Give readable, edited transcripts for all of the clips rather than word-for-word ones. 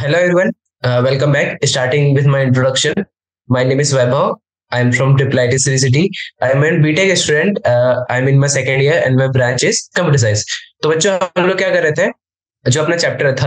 Hello everyone, welcome back. Starting with my introduction, my name is Vaibhav. I am from Triple IT City. I am a BTech student. I am in my second year and my branch is computer science. तो बच्चों हम लोग क्या कर रहे थे? जो अपना चैप्टर है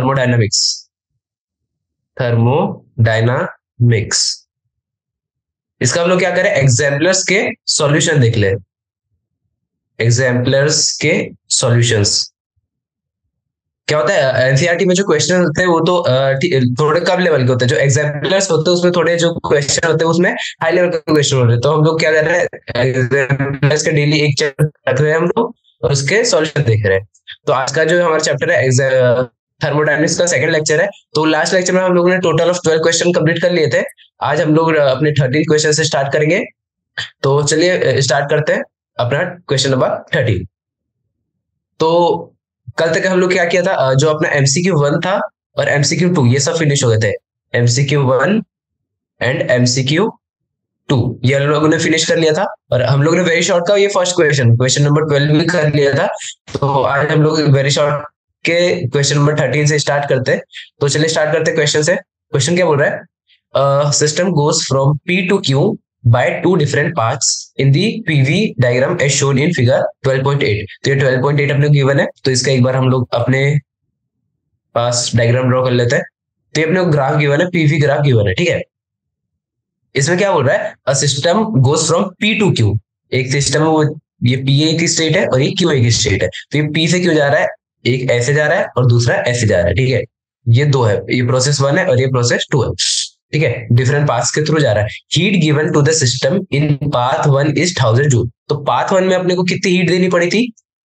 थर्मोडायनामिक्स, इसका हम लोग क्या करें? एग्जाम्पलर्स के सॉल्यूशन देख ले। एग्जाम्पलर्स के सॉल्यूशंस क्या होता है? एनसीईआरटी में जो क्वेश्चन होते हैं वो तो थोड़े कम लेवल के होते हैं। जो एग्जाम्पलर्स होते हैं उसमें थोड़े जो क्वेश्चन होते हैं उसमें हाई लेवल के क्वेश्चन होते हैं। तो हम लोग क्या कर रहे हैं, एग्जाम्पलर्स के डेली एक चैप्टर रख रहे हैं हम लोग और उसके सॉल्यूशन देख रहे हैं। तो आज का जो हमारा चैप्टर है थर्मोडायनामिक्स का सेकंड लेक्चर है। तो लास्ट लेक्चर में हम लोगों ने टोटल ऑफ 12 क्वेश्चन कंप्लीट कर लिए थे। आज हम लोग अपने 13 क्वेश्चन से स्टार्ट करेंगे। तो चलिए स्टार्ट करते हैं अपना क्वेश्चन नंबर 13। तो कल तक हम लोग क्या किया था, जो अपना एमसीक्यू 1 था और एमसीक्यू 2 ये सब फिनिश हो गए थे। एमसीक्यू 1 एंड एमसीक्यू 2 ये हम लोगों ने फिनिश कर लिया था। और हम लोग ने वेरी शॉर्ट का ये फर्स्ट क्वेश्चन नंबर 12 भी कर लिया था। तो आज हम लोग वेरी शॉर्ट के क्वेश्चन नंबर 13 से स्टार्ट करते हैं। तो चलिए स्टार्ट करते हैं क्वेश्चन से। क्वेश्चन क्या बोल रहा है? System goes from P to Q by two different paths in the PV diagram as shown in figure 12.8। तो ये 12.8 अपने गिवन है। तो इसका एक बार हम लोग अपने पास डायग्राम ड्रॉ कर लेते हैं। तो ये अपने ग्राफ गिवन है, पीवी ग्राफ गिवन है, ठीक है। इसमें क्या बोल रहा है? Uh system goes from P to Q. एक सिस्टम है, वो ये पी एक स्टेट है और ये क्यू एक स्टेट है। तो ये पी से क्यू जा रहा है, एक ऐसे जा रहा है और दूसरा ऐसे जा रहा है, ठीक है। ये दो है, ये प्रोसेस 1 है और ये प्रोसेस 2 है, ठीक है। डिफरेंट पाथ्स के थ्रू जा रहा है। Heat given to the system in path 1 is 1000 joule. तो पाथ 1 में अपने को कितनी हीट देनी पड़ी थी?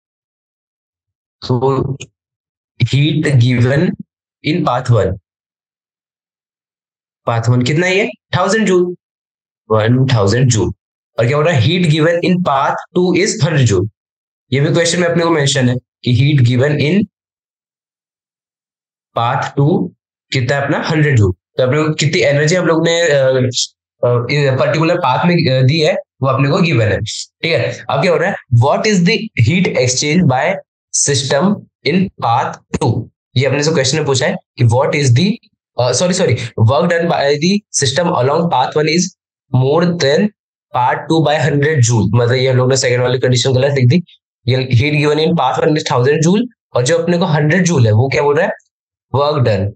तो हीट गिवन इन पाथ 1 कितना है? 1000 जूल, 1000 जूल। और क्या बोल रहा है? Heat given in path 2 is 100 joule. ये भी क्वेश्चन में अपने को मेंशन है कि हीट गिवन इन पाथ 2 कितना है अपना? 100 जूल। तो अपने को कितनी एनर्जी हम लोग ने पर्टिकुलर पाथ में दी है वो अपने को गिवन है, ठीक है। अब क्या हो रहा है? What is the heat exchange by system in path 2। ये अपने से क्वेश्चन में पूछा है कि what is the work done by the system along path 1 is more than path 2 by 100 joule. मतलब ये हम लोग ने सेकंड वाली कंडीशन गलत लिख दी। ये heat given in path 1 is 1000 joule और जो अपने को 100 जूल है वो क्या बोल रहा है? Work done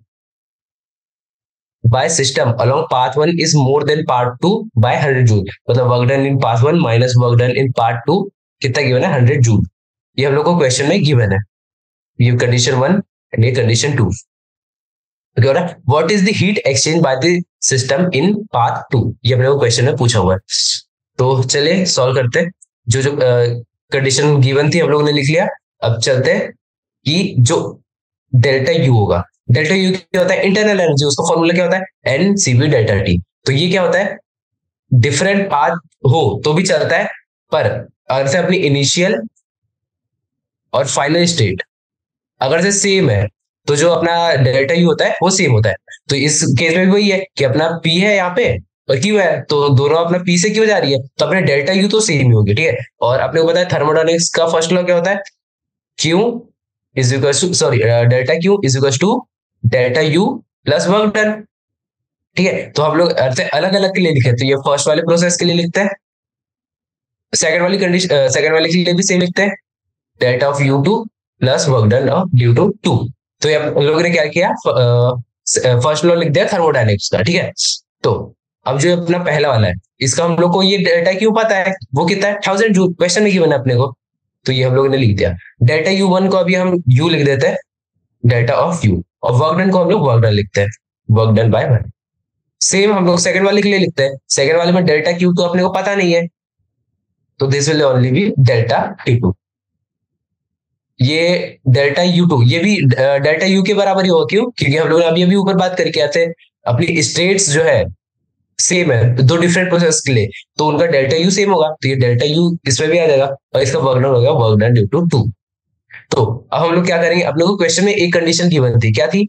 by system along path 1 is more than path 2 by 100 joule. मतलब work done in path 1 minus work done in path 2 कितना गिवन है? 100 जूल। ये हम लोग को क्वेश्चन में गिवन है, ये कंडीशन 1 एंड ये कंडीशन 2। तो क्या हो रहा है? What is the heat exchange by the system in path 2, ये अपने को क्वेश्चन में पूछा हुआ है। तो चलिए सॉल्व करते हैं। जो जो कंडीशन गिवन थी हम लोगों ने लिख लिया। अब चलते हैं कि जो डेल्टा यू होगा, डेल्टा यू क्या होता है? Internal energy. उसका फॉर्मूला क्या होता है? N C V delta T. तो ये क्या होता है? डिफरेंट पाथ हो तो भी चलता है, पर अगर से अपनी इनिशियल और फाइनल स्टेट अगर से सेम है तो जो अपना डेल्टा यू होता है वो सेम होता है। तो इस केस में भी वही है कि अपना पी है यहाँ पे और क्यू है, तो दोनों अपना पी से क्यू जा रही है, तो अपने डेल्टा यू तो सेम ही होगी, ठीक है। और अपने को पता है थर्मोडायनामिक्स का फर्स्ट लॉ क्या होता है? Q is equal to delta Q is equal to delta U plus work done, ठीक है। तो हम लोग अलग अलग के लिए लिखे, तो ये फर्स्ट वाले प्रोसेस के लिए लिखते हैं, सेकंड वाली कंडीशन सेकंड वाले के लिए भी सेम लिखते हैं, delta of U two plus work done of due to 2। तो हम लोगों ने क्या किया? फर्स्ट लॉ लिख दिया थर्मोडायनेमिक्स का, ठीक है। तो अब जो अपना पहला वाला है इसका हम लोग को ये डेल्टा क्यू पता है, वो कितना है? 1000 जूल। क्वेश्चन में गिवन है अपने को, तो ये हम लोगों ने लिख दिया। डेल्टा यू 1 को अभी हम यू लिख देते हैं, डेल्टा ऑफ यू, और वर्क डन को हम लोग वर्क डन लिखते हैं, वर्क डन बाय 1। सेम हम लोग सेकंड वाले के लिए लिखते हैं। सेकंड वाले में डेल्टा क्यू तो अपने को पता नहीं है, तो this will only be delta T2। ये डेल्टा U2 ये भी डेल्टा यू के बराबर ही होगा, क्यों? क्योंकि हम लोग अभी अभी ऊपर बात करके आते हैं अपनी स्टेट्स जो है सेम है दो डिफरेंट प्रोसेस के लिए, तो उनका डेल्टा यू सेम होगा, तो ये डेल्टा यू इसमें भी आ जाएगा और इसका वर्क डन होगा वर्क डन ड्यू टू 2। तो अब हम लोग क्या करेंगे? अपने को क्वेश्चन में एक कंडीशन गिवन थी, क्या थी?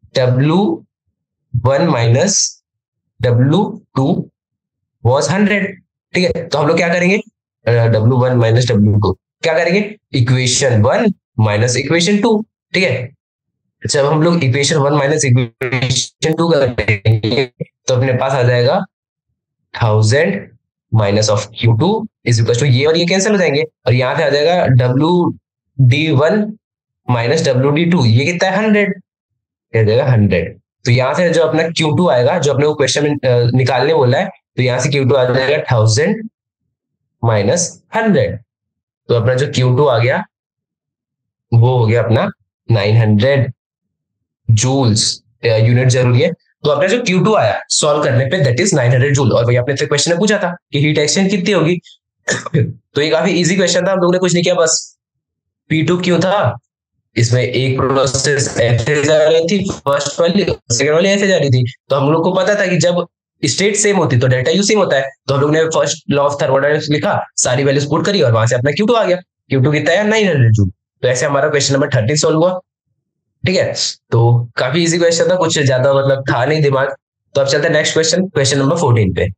W1 माइनस W2 वॉज 100, ठीक है। तो हम लोग क्या करेंगे? W1 माइनस W2 क्या करेंगे? इक्वेशन 1 माइनस इक्वेशन 2, ठीक है। जब हम लोग इक्वेशन 1 माइनस इक्वेशन 2 करेंगे तो अपने पास आ जाएगा 1000 minus of Q2 is equal to, ये और ये कैंसिल हो जाएंगे और यहाँ पे आ जाएगा WD1 माइनस WD2, ये कितना है 100, आ जाएगा 100। तो यहाँ से जो अपना Q2 आएगा, जो अपने को क्वेश्चन में निकालने बोला है, तो यहाँ से Q2 आ जाएगा 1000 माइनस 100। तो अपना जो Q2 आ गया वो हो गया अपना 900 जूल्स, यूनिट जरूरी है। तो अपना जो Q2 आया सॉल्व करने पे दैट इज 900 जूल। और भाई आपने तो क्वेश्चन में पूछा था कि हीट एक्सचेंज कितनी होगी तो ये काफी इजी क्वेश्चन था, हम लोगों ने कुछ नहीं किया, बस P2 क्यों था, इसमें एक प्रोसेस ऐसे जा रही थी फर्स्ट वाली, सेकंड वाली ऐसे जा रही थी, तो हम लोग को पता था कि जब स्टेट सेम होती तो डेल्टा यू सेम होता है, तो हम लोग ने फर्स्ट लॉ ऑफ थर्मोडायनेमिक्स लिखा, सारी वैल्यूज पुट करी और वहां से अपना Q2 आ गया। Q2 कितना है 900 जूल। तो ऐसे हमारा क्वेश्चन नंबर 13 सॉल्व हुआ। ठीक है, तो काफी इजी क्वेश्चन था, कुछ ज्यादा मतलब था नहीं दिमाग। तो अब चलते हैं नेक्स्ट क्वेश्चन, क्वेश्चन नंबर 14 पे।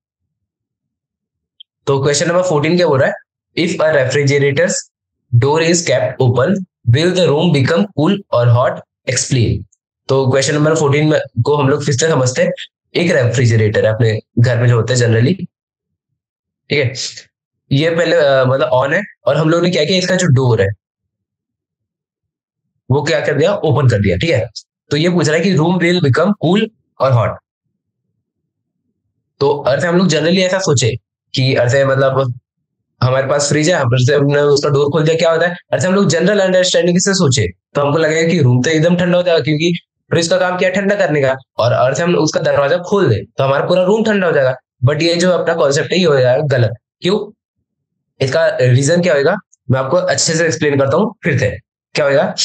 तो क्वेश्चन नंबर 14 क्या बोल रहा है, if a refrigerator's door is kept open will the room become cool or hot, explain. तो क्वेश्चन नंबर 14 में को हम लोग फिर से समझते हैं। एक रेफ्रिजरेटर है अपने घर में जो होते हैं जनरली, ठीक है, ये पहले मतलब ऑन है और हम लोग ने क्या किया, इसका जो डोर है वो क्या कर दिया, ओपन कर दिया। ठीक है, तो ये पूछ रहा है कि room will become cool or hot. तो अर्थ हम लोग जनरली ऐसा सोचे कि अर्थ मतलब हमारे पास फ्रिज है, हमने उसका डोर खोल दिया, क्या होता है, अर्थ हम लोग जनरल अंडरस्टैंडिंग से सोचे तो हमको लगेगा कि रूम तो एकदम ठंडा हो जाएगा, क्योंकि फ्रिज का काम क्या है, ठंडा करने का, और अर्थ हम उसका दरवाजा खोल दे तो हमारा पूरा रूम ठंडा हो जाएगा। बट ये जो अपना कॉन्सेप्ट है ये हो जाएगा गलत। क्यों, इसका रीजन क्या होगा, मैं आपको अच्छे से एक्सप्लेन करता हूँ फिर से क्या होगा।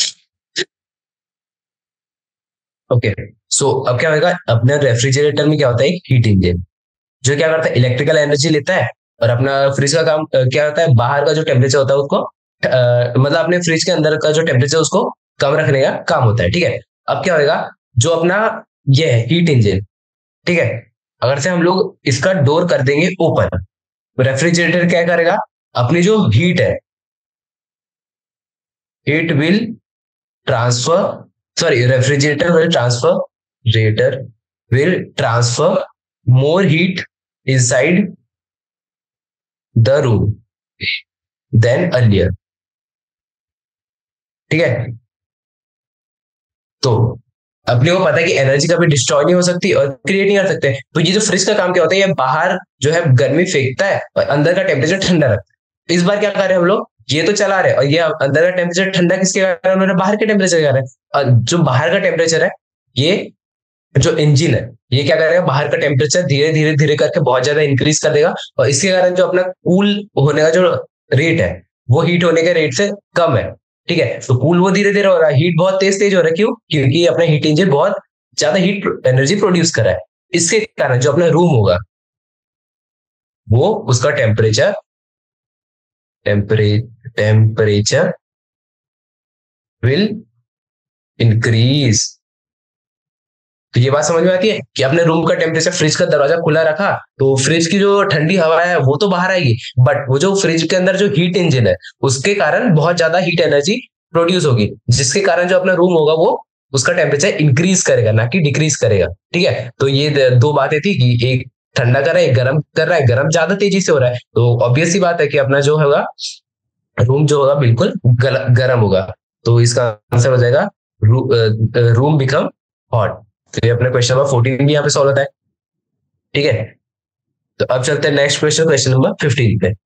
ओके, सो अब क्या होगा, अपने रेफ्रिजरेटर में क्या होता है, हीट इंजन जो क्या करता है, इलेक्ट्रिकल एनर्जी लेता है, और अपना फ्रिज का काम क्या होता है, बाहर का जो टेम्परेचर होता है उसको मतलब अपने फ्रिज के अंदर का जो टेम्परेचर उसको कम रखने का काम होता है। ठीक है, अब क्या होगा, जो अपना ये है हीट इंजन, ठीक है, अगर से हम लोग इसका डोर कर देंगे ओपन, रेफ्रिजरेटर क्या करेगा, अपनी जो हीट है, heat will transfer, sorry refrigerator will transfer more heat inside the room than earlier। ठीक है, तो अपने को पता है कि एनर्जी कभी डिस्ट्रॉय नहीं हो सकती और क्रिएट नहीं कर सकते। तो ये जो फ्रिज का काम क्या होता है, ये बाहर जो है गर्मी फेंकता है और अंदर का टेम्परेचर ठंडा रखता है। इस बार क्या कर रहे हैं हम लोग, ये तो चला रहे हैं और ये अंदर का टेम्परेचर ठंडा किसके कारण, उन्होंने बाहर के टेम्परेचर कर रहे हैं, और जो बाहर का टेम्परेचर है, ये जो इंजन है ये क्या करेगा, बाहर का टेम्परेचर धीरे धीरे धीरे करके बहुत ज्यादा इंक्रीज कर देगा, और इसके कारण जो अपना कूल होने का जो रेट है वो हीट होने के रेट से कम है। ठीक है, तो कूल वो धीरे धीरे हो रहा है, हीट बहुत तेज तेज हो रहा है, क्यों, क्योंकि अपना हीट इंजन बहुत ज्यादा हीट एनर्जी प्रोड्यूस कर रहा है। इसके कारण जो अपना रूम होगा वो उसका टेम्परेचर विल इंक्रीज। तो ये बात समझ में आती है कि अपने रूम का टेम्परेचर, फ्रिज का दरवाजा खुला रखा तो फ्रिज की जो ठंडी हवा है वो तो बाहर आएगी, बट वो जो फ्रिज के अंदर जो हीट इंजन है उसके कारण बहुत ज्यादा हीट एनर्जी प्रोड्यूस होगी, जिसके कारण जो अपना रूम होगा वो उसका टेम्परेचर इंक्रीज करेगा ना कि डिक्रीज करेगा। ठीक है, तो ये दो बातें थी कि एक ठंडा कर रहा है, गर्म कर रहा है, गर्म ज्यादा तेजी से हो रहा है, तो ऑब्वियस सी बात है कि अपना जो होगा रूम जो होगा बिल्कुल गर्म होगा। तो इसका आंसर हो जाएगा रूम बिकम हॉट। तो ये अपना क्वेश्चन नंबर 14 भी यहाँ पे सॉल्व होता है। ठीक है, तो अब चलते हैं नेक्स्ट क्वेश्चन, क्वेश्चन नंबर 15 पे।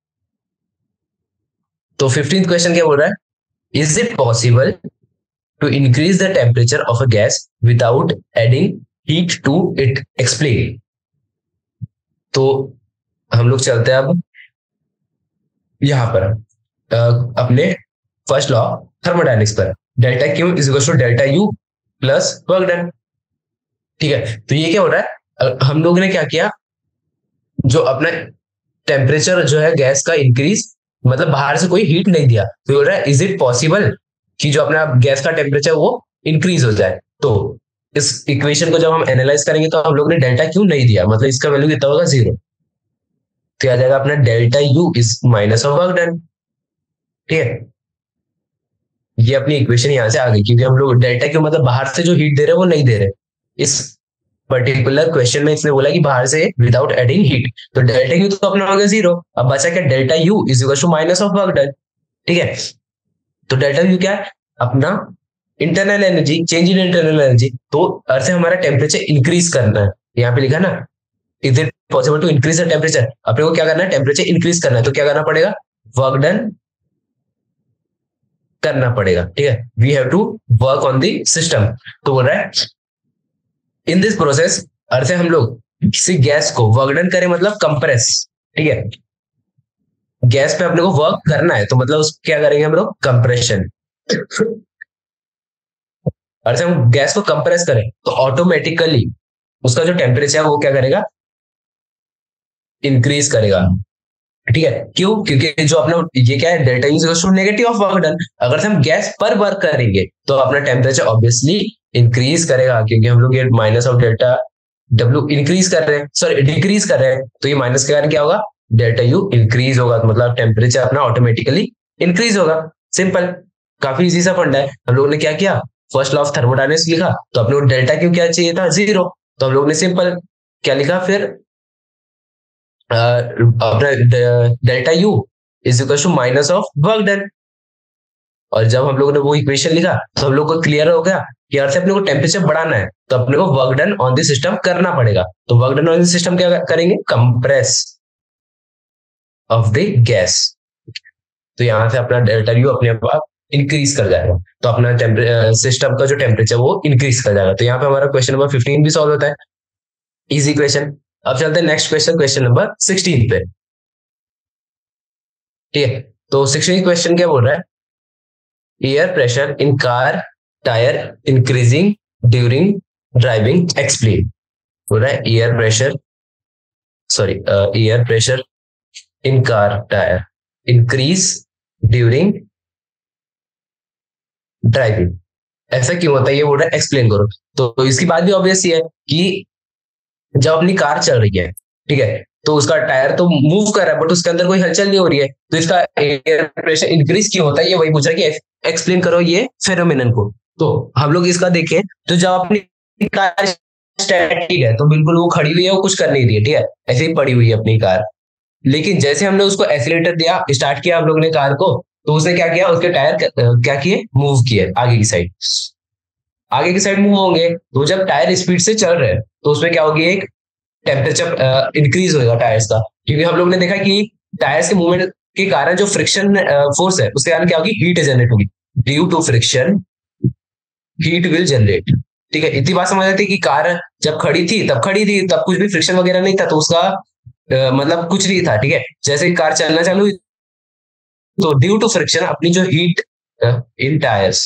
तो 15th क्वेश्चन क्या बोल रहा है, is it possible to increase the temperature of a gas without adding heat to it, explain. तो हम लोग चलते हैं अब यहां पर अपने फर्स्ट लॉ थर्मोडायनेमिक्स पर, delta Q is equal to delta U plus work done. ठीक है, तो ये क्या हो रहा है, हम लोगों ने क्या किया, जो अपना टेम्परेचर जो है गैस का इंक्रीज, मतलब बाहर से कोई हीट नहीं दिया, तो बोल रहा है इज इट पॉसिबल कि जो अपना गैस का टेम्परेचर वो इंक्रीज हो जाए। तो इस इक्वेशन को जब हम एनालाइज करेंगे तो हम लोग ने डेल्टा क्यू नहीं दिया, मतलब इसका वैल्यू कितना होगा 0, तो आ जाएगा अपना delta U is minus of work done. ठीक है, ये अपनी इक्वेशन यहाँ से आ गई, क्योंकि हम लोग डेल्टा क्यू मतलब बाहर से जो हीट दे रहे हैं वो नहीं दे रहे इस पर्टिकुलर क्वेश्चन में। इसने बोला कि बाहर से विदाउट एडिंग हीट, तो डेल्टा क्यू तो अपना हो गया 0। अब बचा क्या, delta U is equal to minus of work done. ठीक है, तो डेल्टा यू क्या है, अपना internal energy, change in internal energy. तो अर्थ से हमारा टेम्परेचर इंक्रीज करना है, यहाँ पे लिखा ना, is it possible to increase the temperature. अपने को क्या करना है, टेम्परेचर इंक्रीज करना है, तो क्या करना पड़ेगा, वर्क डन करना पड़ेगा। ठीक है, we have to work on the system. तो बोल रहा है इन दिस प्रोसेस, अर्थ से हम लोग किसी गैस को वर्क डन करें मतलब कंप्रेस। ठीक है, गैस पे अपने को वर्क करना है, तो मतलब क्या करेंगे हम लोग, कंप्रेशन। अर्थ से हम गैस को कंप्रेस करें तो ऑटोमेटिकली उसका जो टेम्परेचर है वो क्या करेगा, इंक्रीज करेगा। ठीक है, क्यों, क्योंकि जो अपना ये क्या है, delta U is to negative of work done. अगर से हम गैस पर वर्क करेंगे तो अपना टेम्परेचर ऑब्वियसली इंक्रीज करेगा, क्योंकि हम लोग ये minus of delta W increase कर रहे हैं, सॉरी डिक्रीज कर रहे हैं, तो ये माइनस के कारण क्या होगा, डेल्टा यू इंक्रीज होगा, तो मतलब टेम्परेचर अपना ऑटोमेटिकली इंक्रीज होगा। सिंपल, काफी इजी सा फंडा है। हम लोगों ने क्या किया, फर्स्ट लॉ ऑफ थर्मोडायनेमिक्स लिखा, तो अपने को डेल्टा क्यू क्या चाहिए था, 0। तो हम लोग ने सिंपल क्या लिखा, फिर अपना delta U is equal to minus of work done. और जब हम लोगों ने वो इक्वेशन लिखा तो हम लोग को क्लियर हो गया कि अर्थ से अपने को टेम्परेचर बढ़ाना है, तो अपने को work done on the system करना पड़ेगा। तो work done on the system क्या करेंगे, कंप्रेस ऑफ द गैस। तो यहां से अपना डेल्टा यू अपने आप इंक्रीज कर जाएगा, तो अपना सिस्टम का जो टेम्परेचर वो इंक्रीज कर जाएगा। तो यहाँ पे हमारा क्वेश्चन नंबर 15 भी सॉल्व होता है, इजी क्वेश्चन। अब चलते हैं नेक्स्ट क्वेश्चन, क्वेश्चन नंबर 16 पे। ठीक है, तो 16 क्वेश्चन क्या बोल रहा है, air pressure in car tyre increasing during driving explain. बोल रहा है air pressure, sorry air pressure in car tyre increase during driving, ऐसा क्यों होता है, ये बोल रहा है एक्सप्लेन करो। तो इसकी बात भी ऑब्वियस है कि जब अपनी कार चल रही है, ठीक है, तो उसका टायर तो मूव कर रहा है बट उसके अंदर कोई हलचल नहीं हो रही है, तो इसका एयर प्रेशर इंक्रीज क्यों होता है, ये वही पूछ रहा है कि एक्सप्लेन करो ये फेनोमेनन को। तो हम लोग इसका देखें, तो जब अपनी कार स्टैटिक है तो बिल्कुल वो खड़ी हुई है, वो कुछ कर नहीं रही है, ठीक है, ऐसे ही पड़ी हुई है अपनी कार। लेकिन जैसे हमने उसको एक्सीलरेटर दिया, स्टार्ट किया हम लोग ने कार को, तो उसने क्या किया, उसके टायर क्या किए, मूव किए आगे की साइड, आगे की साइड मूव होंगे। तो जब टायर स्पीड से चल रहे हैं तो उसमें क्या होगी, एक टेम्परेचर इंक्रीज होगा टायर्स का, क्योंकि हम लोग ने देखा कि टायर्स के मूवमेंट के कारण जो फ्रिक्शन फोर्स है उसके कारण क्या होगी, हीट जनरेट होगी। Due to friction heat will generate. ठीक है, इतनी बात समझ आती है कि कार जब खड़ी थी तब खड़ी थी, तब कुछ भी फ्रिक्शन वगैरह नहीं था, तो उसका मतलब कुछ नहीं था। ठीक है, जैसे ही कार चलना चालू हुई तो ड्यू टू फ्रिक्शन अपनी जो हीट इन टायर्स,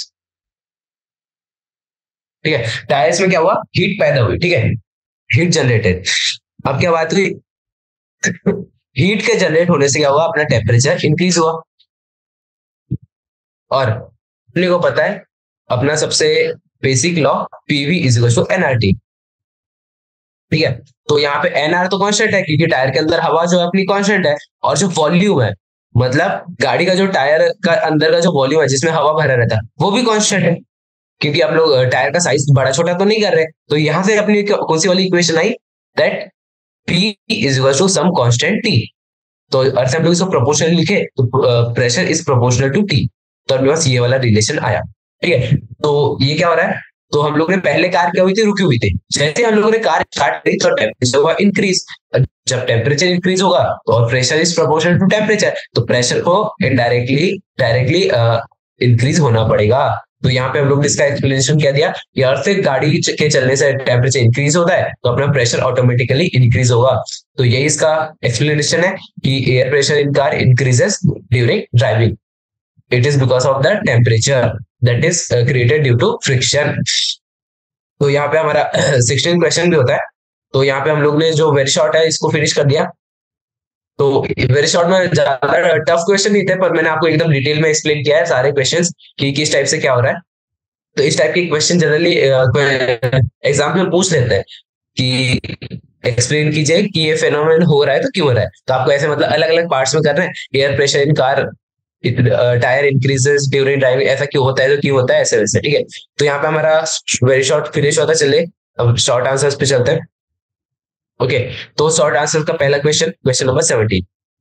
ठीक है, टायर्स में क्या हुआ, हीट पैदा हुई। ठीक है, हीट जनरेटेड। अब क्या बात हुई, हीट के जनरेट होने से क्या हुआ, अपना टेम्परेचर इंक्रीज हुआ। और अपने को पता है अपना सबसे basic law PV is equal to NRT. ठीक है, तो यहाँ पे एनआर तो कांस्टेंट है, क्योंकि टायर के अंदर हवा जो है अपनी कांस्टेंट है, और जो वॉल्यूम है, मतलब गाड़ी का जो टायर का अंदर का जो वॉल्यूम है जिसमें हवा भरा रहता है वो भी कांस्टेंट है, क्योंकि आप लोग टायर का साइज बड़ा छोटा तो नहीं कर रहे। तो यहां से अपनी कौन सी वाली इक्वेशन आई, that P is equal to some constant T। तो अर्थ हम लोग इसको प्रोपोर्शनल लिखे तो pressure is proportional to T, तो अपने पास ये वाला रिलेशन आया। ठीक है, तो ये क्या हो रहा है, तो हम लोग ने पहले कार क्या हुई थी, रुकी हुई थी, जैसे हम लोगों ने कार स्टार्ट करी तो टेम्परेचर हुआ इंक्रीज। जब टेम्परेचर इंक्रीज होगा तो और pressure is proportional to temperature, तो प्रेशर को इनडायरेक्टली डायरेक्टली इंक्रीज होना पड़ेगा। तो यहाँ पे हम लोग ने इसका एक्सप्लेनेशन क्या दिया, कि अर्थ से गाड़ी के चलने से टेम्परेचर इंक्रीज होता है तो अपना प्रेशर ऑटोमेटिकली इंक्रीज होगा। तो यही इसका एक्सप्लेनेशन है कि air pressure in car increases during driving, it is because of the temperature that is created due to friction. तो यहाँ पे हमारा 16 क्वेश्चन भी होता है। तो यहाँ पे हम लोग ने जो वेरी शॉर्ट है इसको फिनिश कर दिया। तो वेरी शॉर्ट में ज्यादा टफ क्वेश्चन नहीं थे, पर मैंने आपको एकदम डिटेल में एक्सप्लेन किया है सारे क्वेश्चंस कि किस टाइप से क्या हो रहा है। तो इस टाइप के क्वेश्चन जनरली एग्जाम में पूछ लेते हैं कि एक्सप्लेन कीजिए कि ये फेनोमेन हो रहा है तो क्यों हो रहा है। तो आपको ऐसे मतलब अलग अलग पार्ट्स में करना है, air pressure in car tyre increases during driving, ऐसा क्यों होता है, तो क्यों होता है, ऐसे वैसे, ठीक है। तो यहाँ पे हमारा वेरी शॉर्ट फिनिश होता चले, अब शॉर्ट आंसर्स पे चलते हैं। ओके, तो शॉर्ट आंसर का पहला question, question number 17।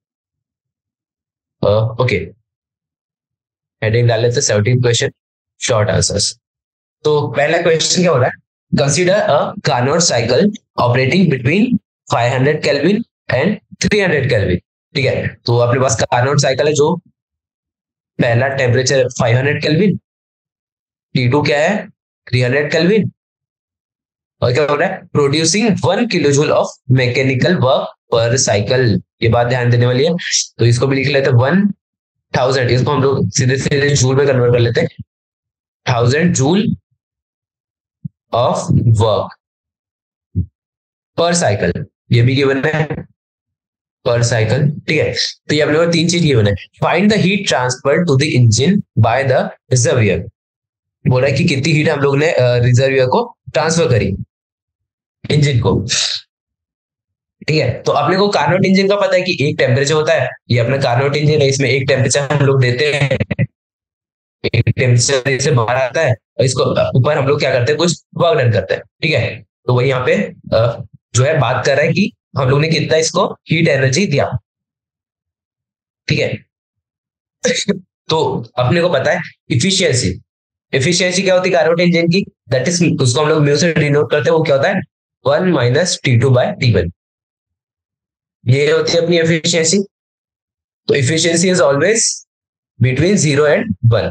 Okay, heading डाल लेते 17 क्वेश्चन शॉर्ट आंसर्स। तो पहला क्वेश्चन क्या हो रहा है, consider a Carnot cycle operating between 500 kelvin and 300 kelvin. ठीक है, तो अपने पास कार्नोट साइकिल है जो पहला टेम्परेचर 500 केल्विन, T2 क्या है 300 केल्विन, और क्या हो रहा है, producing 1 kilo joule of mechanical work per cycle. ये बात ध्यान देने वाली है, तो इसको भी लिख लेते हैं 1000, इसको हम लोग सीधे सीधे जूल में कन्वर्ट कर लेते हैं, 1000 joule of work per cycle, ये भी गिवन है पर साइकिल। ठीक है, तो ये अपने को तीन चीज गिवन है। Find the heat transfer to the engine by the reservoir, बोल रहा है कि कितनी हीट हम लोग ने रिजर्वियर को ट्रांसफर करी इंजन को। ठीक है, तो अपने को कार्नोट इंजन का पता है कि एक टेम्परेचर होता है, ये अपना कार्नोट इंजन है, इसमें एक टेम्परेचर हम लोग देते हैं, एक टेम्परेचर इससे बाहर आता है, और इसको ऊपर हम लोग क्या करते हैं, कुछ वर्क डन करते हैं। ठीक है, तो वही यहाँ पे जो है बात कर रहा है कि हम लोग ने कितना इसको हीट एनर्जी दिया। ठीक है, तो अपने को पता है इफिशियंसी, इफिशियंसी क्या होती है कार्नोट इंजन की, दैट इज, उसको हम लोग म्यू से डिनोट करते हैं, वो क्या होता है 1 माइनस T2 बाय T1, ये होती है अपनी एफिशिएंसी। तो efficiency is always between 0 and 1।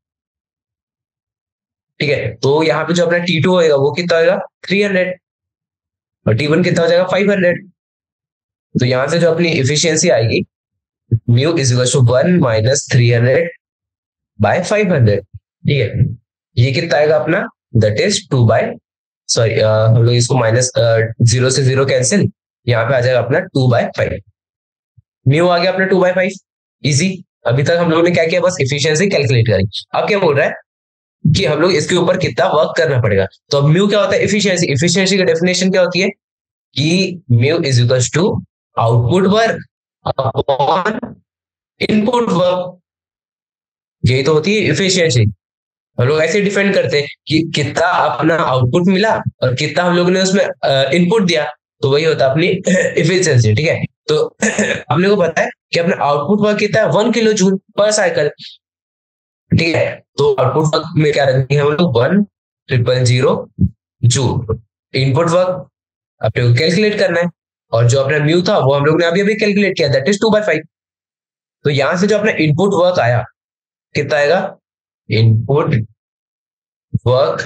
ठीक है, तो यहाँ पे जो अपना T2 होएगा वो कितना होगा 300, और T1 कितना हो जाएगा 500। तो यहां से जो अपनी एफिशिएंसी आएगी mu is equal to 1 minus 300 by 500। ठीक है, ये कितना आएगा अपना, दैट इज 2 बाय, सॉरी हम लोग इसको माइनस 0 से 0 कैंसिल, यहाँ पे आ जाएगा अपना 2/5, म्यू आ गया अपना 2/5, इजी। अभी तक हम लोगों ने क्या किया, बस एफिशिएंसी कैलकुलेट करी। अब क्या बोल रहा है कि हम लोग इसके ऊपर कितना वर्क करना पड़ेगा। तो अब म्यू क्या होता है, एफिशिएंसी, एफिशिएंसी की डेफिनेशन क्या होती है कि mu is equal to output work upon input work, यही तो होती है एफिशिएंसी। हम लोग ऐसे डिफाइन करते हैं कि कितना अपना आउटपुट मिला और कितना हम लोग ने उसमें इनपुट दिया, तो वही होता है अपनी एफिशिएंसी। ठीक है, तो हमने को पता है कि अपना आउटपुट वर्क कितना है 1 किलो जूल पर साइकिल। ठीक है, तो आउटपुट वर्क में क्या रखेंगे हम लोग 1,000 जूल, इनपुट वर्क अपने को कैलकुलेट करना है, और जो अपना म्यू था वो हम लोग ने अभी अभी कैलकुलेट किया, दैट इज 2/5। तो यहां से जो अपना इनपुट वर्क आया कितना आएगा, input work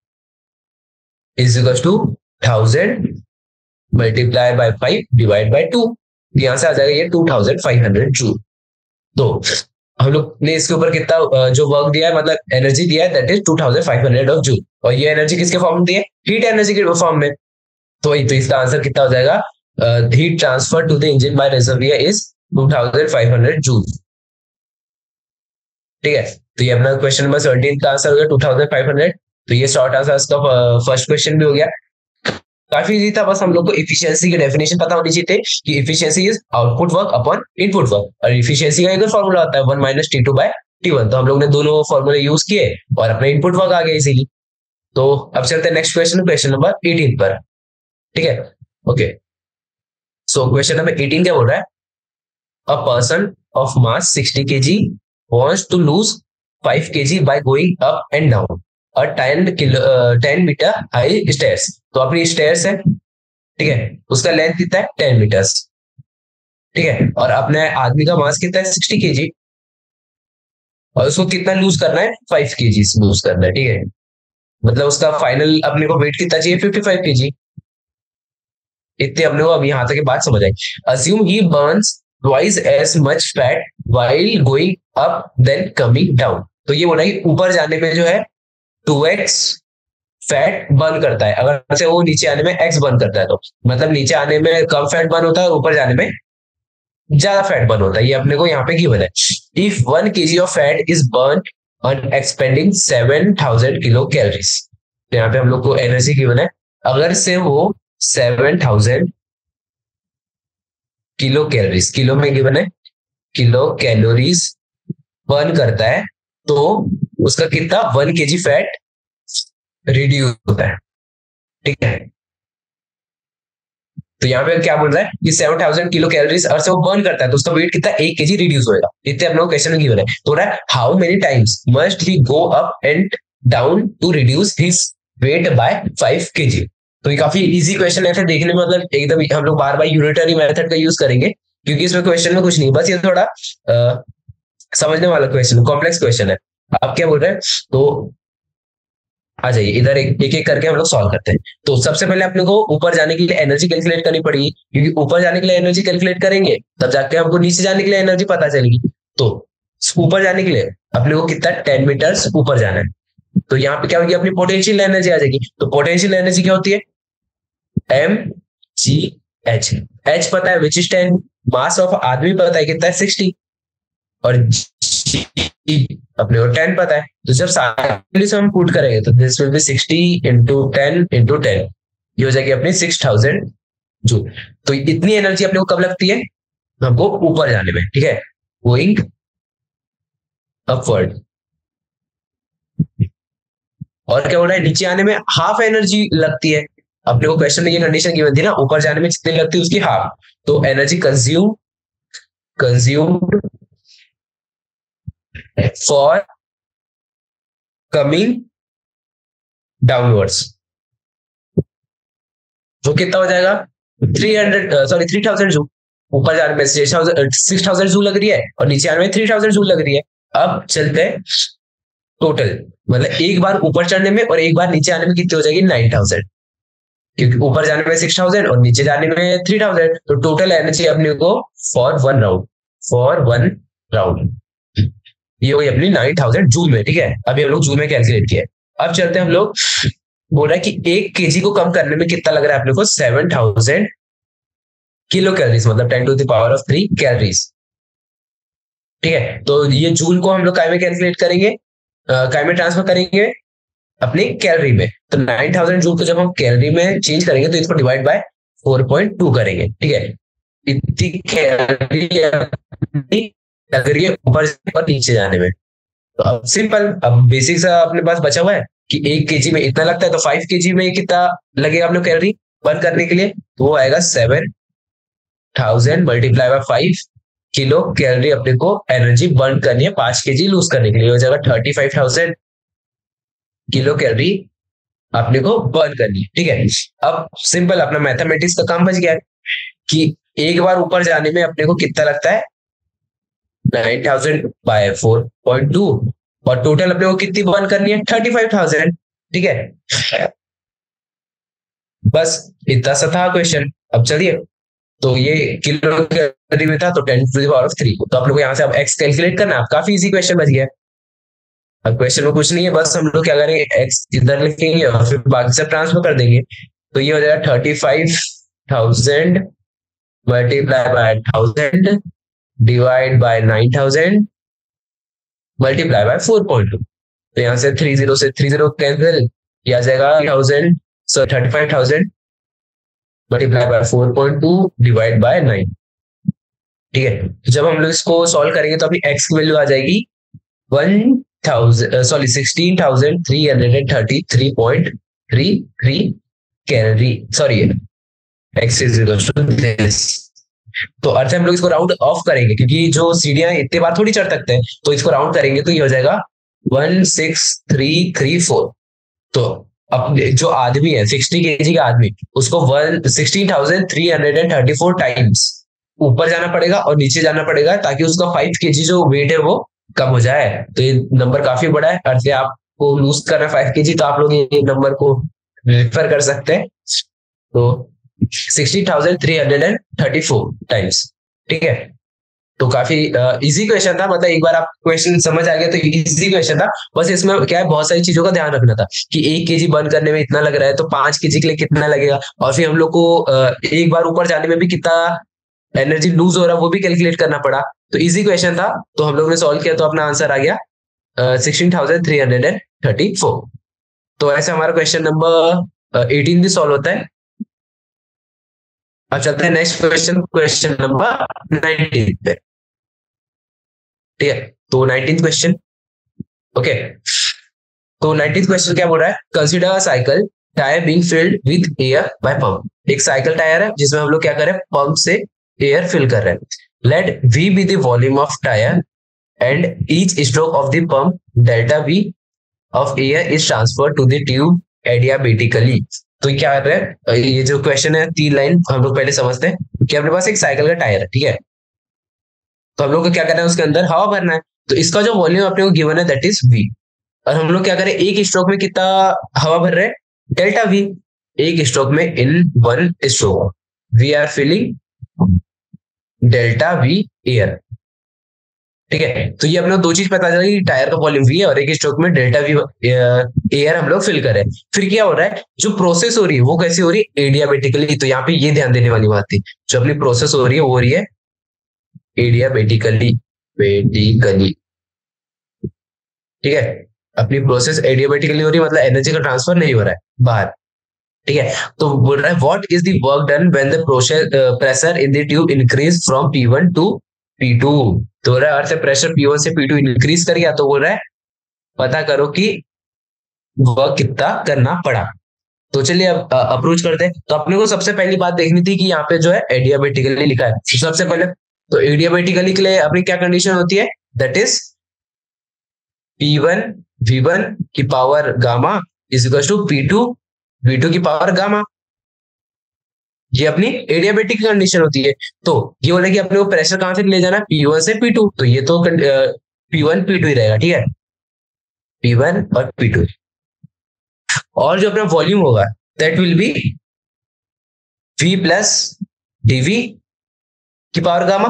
is equal to 1000 multiply by 5 divide by 2, यहां से आ जाएगा ये 2500 जूल। तो हम लोग ने इसके ऊपर कितना जो वर्क दिया है, मतलब एनर्जी दिया है, दैट इज 2500 ऑफ जूल, और ये एनर्जी किसके फॉर्म में दी है, हीट एनर्जी के फॉर्म में। तो इसका आंसर कितना हो जाएगा, heat transfer to the engine by reservoir is 2500 joule. ठीक है, तो ये अपना क्वेश्चन नंबर 17 का आंसर हो गया 2500। तो ये शॉर्ट आंसर का फर्स्ट क्वेश्चन भी हो गया, काफी इजी था। बस हम लोग को एफिशिएंसी की डेफिनेशन पता होनी चाहिए कि efficiency is output work upon input work, और एफिशिएंसी का एक फॉर्मूला होता है 1 माइनस T2 बाय T1। तो हम लोग ने दोनों फॉर्मूले यूज किए और अपना इनपुट वर्क आ गया इजीली। तो अब चलते हैं नेक्स्ट क्वेश्चन, क्वेश्चन नंबर 18 पर। ठीक है, ओके, सो क्वेश्चन नंबर 18 क्या बोल रहा है, a person of mass 60 kg wants to lose 5 kg by going up and down a 10 metre high stairs. तो अपनी स्टेयर्स है, ठीक है, उसका लेंथ कितना है 10 मीटर्स। ठीक है, और अपने आदमी का मास कितना है 60 kg, और उसको कितना लूज करना है 5 kg लूज करना है। ठीक है, मतलब उसका फाइनल अपने को वेट कितना चाहिए 55 kg। इतने अपने को अब यहाँ तक की बात समझ आई। Assume he burns twice as much fat while going up then coming down. तो ये बोला कि ऊपर जाने में जो है 2x फैट बर्न करता है, अगर से वो नीचे आने में x बर्न करता है, तो मतलब नीचे आने में कम फैट बर्न होता है और ऊपर जाने में ज्यादा फैट बर्न होता है। ये अपने को यहाँ पे गिवन है, if 1 kg of fat is burn on expending 7000 kilo calories. तो यहाँ पे हम लोग को एनर्जी गिवन है, अगर से वो 7000 किलो कैलोरीज, किलो में गिवन है किलो कैलोरीज बर्न करता है तो उसका कितना 1 kg फैट रिड्यूस होता है, ठीक है। तो यहाँ पे क्या बोल रहा है कि 7,000 किलो कैलोरीज अर्थ से वो बर्न करता है तो उसका वेट कितना 1 kg रिड्यूस होएगा, इतने हम लोग क्वेश्चन में गिवन है। तो रहा है how many times must he go up and down to reduce his weight by 5 kg। तो ये काफी इजी क्वेश्चन है, देखने में मतलब एकदम हम लोग बार बार यूनिटरी मेथड का यूज करेंगे क्योंकि इसमें क्वेश्चन में कुछ नहीं, बस ये थोड़ा समझने वाला क्वेश्चन, कॉम्प्लेक्स क्वेश्चन है। आप क्या बोल रहे हैं, तो आ जाइए इधर एक एक करके हम लोग सॉल्व करते हैं। तो सबसे पहले अपने को ऊपर जाने के लिए एनर्जी कैलकुलेट करनी पड़ेगी, क्योंकि ऊपर जाने के लिए एनर्जी कैलकुलेट करेंगे तब जाके हमको नीचे जाने के लिए एनर्जी पता चलेगी। तो ऊपर जाने के लिए अपने को कितना 10 मीटर्स ऊपर जाना है, तो यहाँ पे क्या होगी अपनी पोटेंशियल एनर्जी आ जाएगी। तो पोटेंशियल एनर्जी क्या होती है, mgh। एच पता है विच इज 10, मास ऑफ आदमी पता है कितना है 60, और अपने को 10 पता है। तो जब सारे से हम पुट करेंगे तो this will be 60 into 10 into 10, ये हो जाएगी अपनी 6,000 जूल। तो इतनी एनर्जी अपने को कब लगती है, हमको ऊपर जाने में, ठीक है, गोइंग अपवर्ड। और क्या हो रहा है, नीचे आने में हाफ एनर्जी लगती है। अपने को क्वेश्चन में ये कंडीशन गिवन थी ना, ऊपर जाने में कितनी लगती है उसकी हाफ। तो energy consumed for coming downwards, जो कितना हो जाएगा 3,000 जूल। ऊपर जाने में 6,000 जूल लग रही है और नीचे आने में 3,000 जूल लग रही है। अब चलते हैं टोटल, मतलब एक बार ऊपर चढ़ने में और एक बार नीचे आने में कितनी हो जाएगी 9,000, क्योंकि ऊपर जाने में 6,000 और नीचे जाने में 3,000। तो टोटल एनर्जी अपने को फॉर वन राउंड ये होगी अपनी 9,000 जूल में, ठीक है। अभी हम लोग जूल में कैलकुलेट किया है। अब चलते हैं हम लोग, बोल रहा है कि 1 kg को कम करने में कितना लग रहा है अपने को 7,000 किलो कैलोरीज, मतलब 10⁻³ कैलोरीज, ठीक है। तो ये जूल को हम लोग काय में कैलकुलेट करेंगे, काय में ट्रांसफर करेंगे अपनी कैलोरी में। तो 9,000 जूल को जब हम कैलोरी में चेंज करेंगे तो इसको डिवाइड बाय 4.2 करेंगे, ठीक है। इतनी कैलोरी लग रही है ऊपर और नीचे जाने में। तो अब सिंपल, अब बेसिक सा अपने पास बचा हुआ है कि 1 kg में इतना लगता है, तो 5 kg में कितना लगेगा अपने कैलोरी बर्न करने के लिए, तो वो आएगा 7,000 मल्टीप्लाई बाय 5 किलो कैलोरी अपने को एनर्जी बर्न करनी है 5 kg लूज करने के लिए, हो जाएगा 35,000 किलो कैलोरी अपने को बर्न करनी है, ठीक है। अब सिंपल अपना मैथमेटिक्स का काम बच गया है कि एक बार ऊपर जाने में अपने को कितना लगता है 9,000 बाय 4.2, और टोटल अपने को कितनी बर्न करनी है 35,000, ठीक है। बस इतना सा था क्वेश्चन। अब चलिए, तो ये किलो कैलोरी में था तो 10⁻³, तो आप लोग यहाँ से अब एक्स कैलकुलेट करना, आप काफी इजी क्वेश्चन बच गया। अब क्वेश्चन में कुछ नहीं है, बस हम लोग क्या करेंगे एक्स इधर लिखेंगे और फिर बाकी सब ट्रांसफर कर देंगे। तो ये हो जाएगा 35,000 multiply by 1,000 divide by 9,000 multiply by 4.2। तो यहाँ से 30 से 30 कैंसिल, ये आ जाएगा 35,000 मल्टीप्लाई बाय 4.2 डिवाइड बाय 9, ठीक है। तो जब हम लोग इसको सॉल्व करेंगे तो अपनी एक्स की वैल्यू आ जाएगी 16,333.33 calorie, sorry x is equal to this. तो अर्थ हम लोग इसको राउंड ऑफ करेंगे क्योंकि जो सीढ़ियां इतने बार थोड़ी चढ़ सकते हैं, तो इसको राउंड करेंगे तो ये हो जाएगा 16,334। तो अब जो आदमी है 60 kg का आदमी, उसको 16,334 टाइम्स ऊपर जाना पड़ेगा और नीचे जाना पड़ेगा ताकि उसका 5 kg जो वेट है वो कम हो जाए। तो ये नंबर काफी बड़ा है, अर्थ आपको लूज करना 5 kg, तो आप लोग ये नंबर को रेफर कर सकते हैं। तो 60,334 टाइम्स, ठीक है। तो काफी इजी क्वेश्चन था, मतलब एक बार आप क्वेश्चन समझ आ गया तो इजी क्वेश्चन था। बस इसमें क्या है, बहुत सारी चीजों का ध्यान रखना था कि 1 kg बर्न करने में इतना लग रहा है तो 5 kg के लिए कितना लगेगा, और फिर हम लोग को एक बार ऊपर जाने में भी कितना एनर्जी लूज हो रहा है वो भी कैलकुलेट करना पड़ा। तो इजी क्वेश्चन था, तो हम लोग ने सॉल्व किया तो अपना आंसर आ गया 16,334। तो ऐसे हमारा क्वेश्चन नंबर 18 भी सॉल्व होता है। अब चलते हैं नेक्स्ट क्वेश्चन, क्वेश्चन नंबर 19 पे। ठीक है, तो 19th क्वेश्चन। ओके, तो 19th क्वेश्चन क्या बोल रहा है, consider a cycle tyre being filled with air by pump. एक साइकिल टायर है जिसमें हम लोग क्या कर रहे हैं, पंप से एयर फिल कर रहे हैं। Let V be the volume of tyre and each stroke of the pump delta V of air is transfer to the tube adiabatically. तो क्या कर रहे हैं, ये जो क्वेश्चन है 3 लाइन हम लोग पहले समझते हैं कि अपने पास एक साइकिल का टायर है, ठीक है, तो हम लोग को क्या करना है, उसके अंदर हवा भरना है। तो इसका जो वॉल्यूम अपने को गिवन है दैट इज वी, और हम लोग क्या करें, एक स्ट्रोक में कितना हवा भर रहे हैं, डेल्टा वी। एक स्ट्रोक में, in one stroke we are filling delta V air, ठीक है। तो ये अपने दो चीज पता चला कि टायर का वॉल्यूम वी है और एक स्ट्रोक में डेल्टा वी एयर हम लोग फिल करें। फिर क्या हो रहा है, जो प्रोसेस हो रही है वो कैसे हो रही है, एडियाबेटिकली। तो यहाँ पे ये ध्यान देने वाली बात थी, जो अपनी प्रोसेस हो रही है वो हो रही है एडियाबेटिकली, बेटिकली, ठीक है। अपनी प्रोसेस एडियाबेटिकली हो रही है, मतलब एनर्जी का ट्रांसफर नहीं हो रहा है बाहर, ठीक है। तो बोल रहा है what is the work done when the pressure in the tube increase from P1 to P2। तो बोल रहा है अर्थ से प्रेशर P1 से P2 इंक्रीज कर गया, तो बोल रहा है पता करो कि वर्क कितना करना पड़ा। तो चलिए अब अप्रोच करते हैं। तो अपने को सबसे पहली बात देखनी थी कि यहाँ पे जो है एडियाबेटिकली लिखा है। तो सबसे पहले तो एडियाबेटिकली के लिए अपनी क्या कंडीशन होती है, दैट इज P1 V1 की power gamma is equal to P2 V2 की पावर गामा। ये अपनी एडियाबेटिक की कंडीशन होती है। तो ये बोले कि अपने को प्रेशर कहां से ले जाना है, P1 से P2, तो ये तो P1 P2 ही रहेगा, ठीक है, P1 और P2। और जो अपना वॉल्यूम होगा that will be V plus dV की पावर गामा।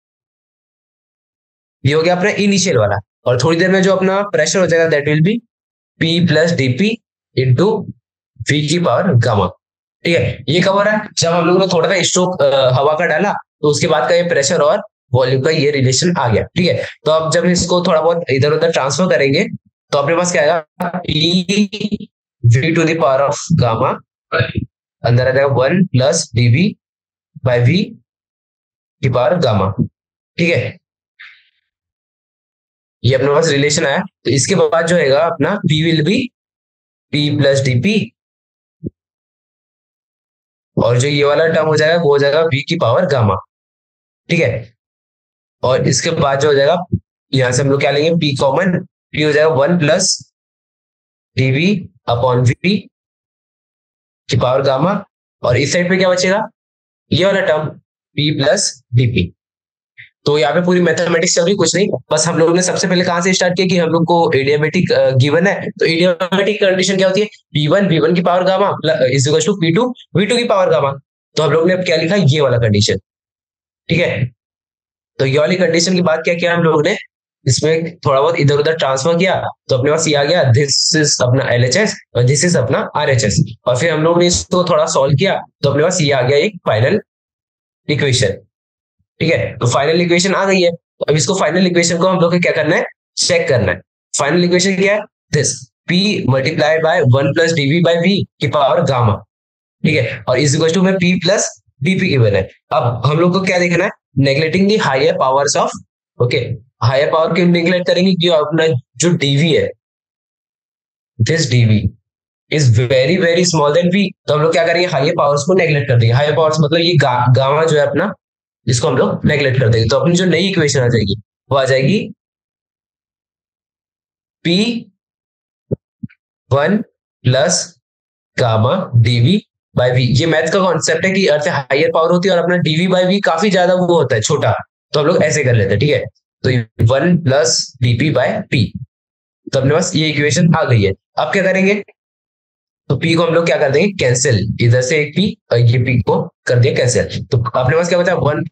ये हो गया अपना इनिशियल वाला। और थोड़ी देर में जो अपना प्रेशर हो जाएगा that will be P plus dP into V की पावर गामा, ठीक है। ये कब हो रहा है, जब हम लोगों ने थोड़ा सा स्ट्रोक हवा का डाला तो उसके बाद का ये प्रेशर और वॉल्यूम का ये रिलेशन आ गया, ठीक है। तो अब जब इसको थोड़ा बहुत इधर उधर ट्रांसफर करेंगे तो अपने पास क्या आएगा, P V to the power of gamma, अंदर आ जाएगा 1 प्लस dV बाय V की पावर गामा, ठीक है। ये अपने पास रिलेशन आया। तो इसके बाद जो है अपना P will be P plus dP, और जो ये वाला टर्म हो जाएगा वो हो जाएगा V की पावर गामा, ठीक है। और इसके बाद जो हो जाएगा, यहां से हम लोग क्या लेंगे, P कॉमन, P हो जाएगा 1 प्लस dV अपॉन V की पावर गामा, और इस साइड पे क्या बचेगा, ये वाला टर्म P प्लस dP। तो यहाँ पे पूरी मैथमेटिक्स चल रही, कुछ नहीं, बस हम लोगों ने सबसे पहले कहां से स्टार्ट किया कि हम लोग को एडियाबेटिक गिवन है। तो एडियाबेटिक कंडीशन क्या होती है, P1 V1 की power gamma is equal to P2 V2 की पावर गामा। तो हम लोग ने क्या लिखा, ये वाला कंडीशन, ठीक है। तो ये वाली कंडीशन की बात क्या किया हम लोगों ने, इसमें थोड़ा बहुत इधर उधर ट्रांसफर किया तो अपने पास ये आ गया, दिस इज अपना LHS और दिस इज अपना RHS। और फिर हम लोग ने इसको थोड़ा सॉल्व किया तो अपने पास ये आ गया एक फाइनल इक्वेशन, ठीक है। तो फाइनल इक्वेशन आ गई है। तो अब इसको फाइनल इक्वेशन को हम लोग को क्या करना है, चेक करना है। फाइनल इक्वेशन क्या है, this P multiplied by 1 plus dV by V की पावर गामा, ठीक है, और इज इक्वल टू में P प्लस dP गिवन है। अब हम लोग को क्या देखना है, neglecting the higher powers of, okay, higher power क्यों नेग्लेक्ट करेंगे, कि अपना जो dV है, this dV is very very small than V। तो हम लोग क्या करेंगे, हायर पावर्स को नेग्लेक्ट कर देंगे। हायर पावर्स मतलब ये गामा जो है अपना, इसको हम लोग नेग्लेक्ट कर देंगे। तो अपनी जो नई इक्वेशन आ जाएगी वो आ जाएगी P1 plus gamma dV by V। ये मैथ का कॉन्सेप्ट है कि अर्थ हायर पावर होती है और अपना dV बाय V काफी ज्यादा वो होता है छोटा, तो हम लोग ऐसे कर लेते हैं, ठीक है। तो 1 प्लस dP बाय P। तो अपने पास ये इक्वेशन आ गई है। अब क्या करेंगे, तो P को हम लोग क्या कर देंगे, कैंसिल, इधर से एक P और ये P को कर दिया कैंसिल। तो अपने पास क्या बचा, 1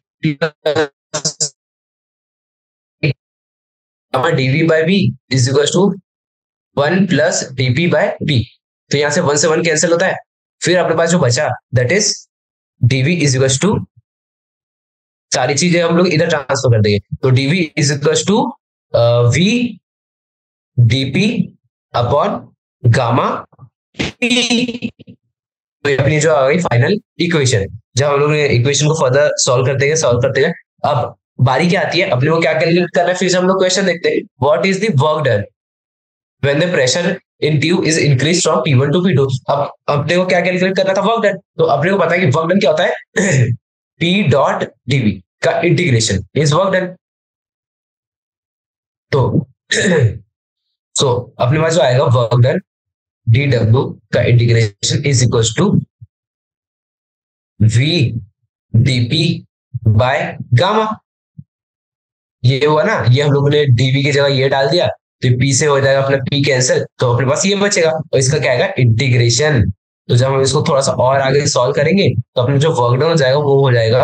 dV by V is equal to 1 plus dP by P। तो यहां से 1 से 1 कैंसिल होता है। फिर अपने पास जो बचा that is dV is equal to, सारी चीजें हम लोग इधर ट्रांसफर कर देंगे। तो dV is equal to V dP upon gamma T। तो अपनी जो आ गई फाइनल इक्वेशन। जब हम लोग इक्वेशन को फर्दर सॉल्व करते गए अब बारी क्या आती है, अपने को क्या कैलकुलेट करना है, फिर से हम लोग क्वेश्चन देखते हैं। What is the work done when the pressure in tube is increase from P1 to P2। अब अपने को क्या कैलकुलेट करना था, वर्क डन। तो अपने को पता है कि वर्क डन क्या होता है P डॉट dv का इंटीग्रेशन इज वर्क डन। तो सो अपने पास जो आएगा वर्क डन dw का integration is equal to v dp by gamma. ये हुआ ना, ये हम लोगों ने dv की जगह ये डाल दिया, तो p से हो जाएगा अपना p कैंसिल, तो अपने पास ये बचेगा और इसका क्या आएगा इंटीग्रेशन। तो जब हम इसको थोड़ा सा और आगे सॉल्व करेंगे तो अपने जो वर्क डन हो जाएगा वो हो जाएगा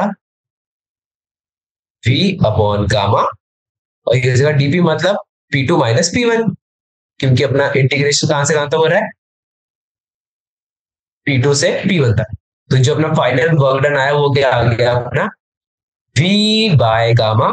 v अपॉन गामा, और ये हो जाएगा dp मतलब p2 माइनस p1, क्योंकि अपना इंटीग्रेशन कहां से कहां तक हो रहा है, P2 से P1 तक। तो जो अपना फाइनल वर्क डन आया वो क्या आ गया अपना V by gamma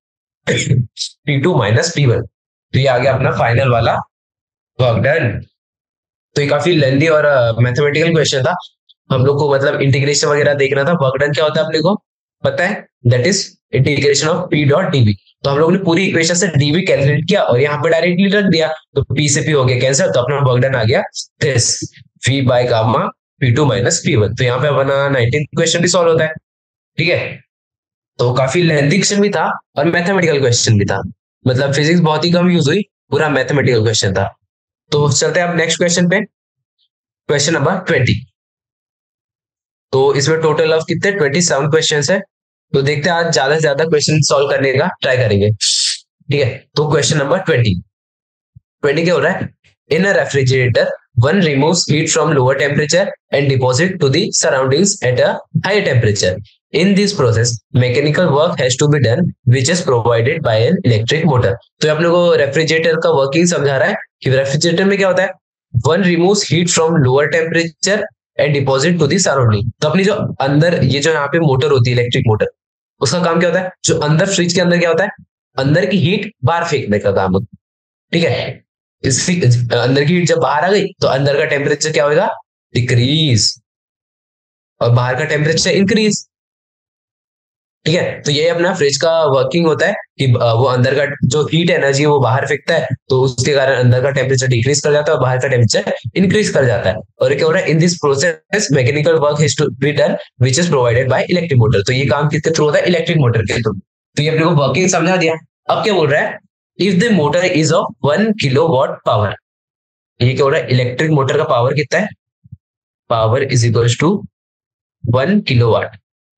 P2 minus P1। तो ये आ गया अपना फाइनल वाला वर्क डन। तो ये काफी लेंदी और मैथमेटिकल क्वेश्चन था। हम लोग को मतलब इंटीग्रेशन वगैरह देखना था। वर्क डन क्या होता है अपने को पता है, that is integration of P dot dv। तो हम लोग ने पूरी इक्वेशन से dv कैलकुलेट किया और यहाँ पे डायरेक्टली रख दिया, तो P से P हो गया कैंसिल, तो अपना वर्क डन आ गया this V by gamma P2 minus P1। तो यहाँ पे अपना 19th क्वेश्चन भी सॉल्व होता है। ठीक है, तो काफी लेंथी क्वेश्चन भी था और मैथमेटिकल क्वेश्चन भी था। मतलब फिजिक्स बहुत ही कम यूज हुई, पूरा मैथमेटिकल क्वेश्चन था। तो चलते हैं अब नेक्स्ट क्वेश्चन पे, क्वेश्चन नंबर 20। तो इसमें टोटल ऑफ कितने 27 क्वेश्चन है। तो देखते हैं आज ज्यादा से ज्यादा क्वेश्चन सॉल्व करने का ट्राई करेंगे। ठीक है, तो क्वेश्चन नंबर 20 क्या हो रहा है, in a refrigerator one removes heat from lower temperature and deposit to the surroundings at a higher temperature. In this process, mechanical work has to be done, which is provided by an electric motor. तो अपने को refrigerator का working समझा रहा है कि refrigerator में क्या होता है, one removes heat from lower temperature and deposit to the surrounding। तो अपनी जो अंदर ये जो यहाँ पे मोटर होती है इलेक्ट्रिक मोटर, उसका काम क्या होता है, जो अंदर फ्रिज के अंदर क्या होता है, अंदर की हीट बाहर फेंकने का काम होता है। ठीक है, इसकी अंदर की हीट जब बाहर आ गई तो अंदर का टेम्परेचर क्या होगा, डिक्रीज, और बाहर का टेम्परेचर इंक्रीज। ठीक है, तो ये अपना फ्रिज का वर्किंग होता है कि वो अंदर का जो हीट एनर्जी है वो बाहर फेंकता है, तो उसके कारण अंदर का टेम्परेचर डिक्रीज कर जाता है और बाहर का टेम्परेचर इंक्रीज कर जाता है। और क्या हो रहा है, in this process mechanical work has to be done which is provided by electric motor. तो ये काम किसके थ्रू होता है, इलेक्ट्रिक मोटर के थ्रू। तो ये अपने को वर्किंग समझा दिया। अब क्या बोल रहा है, if the motor is of 1 kilowatt power. ये क्या हो रहा है, इलेक्ट्रिक मोटर का पावर कितना है, power is equal to 1 kilowatt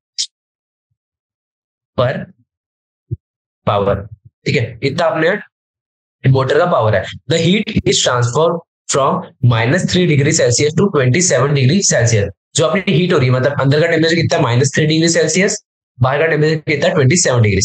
पर पावर। ठीक है, इतना अपने मोटर का पावर है। The heat is transfer from -3 degree Celsius to 27 degree Celsius. जो अपनी हीट हो रही है, मतलब अंदर का टेम्परेचर कितना -3 डिग्री सेल्सियस, बाहर का टेम्परेचर कितना 27 डिग्री।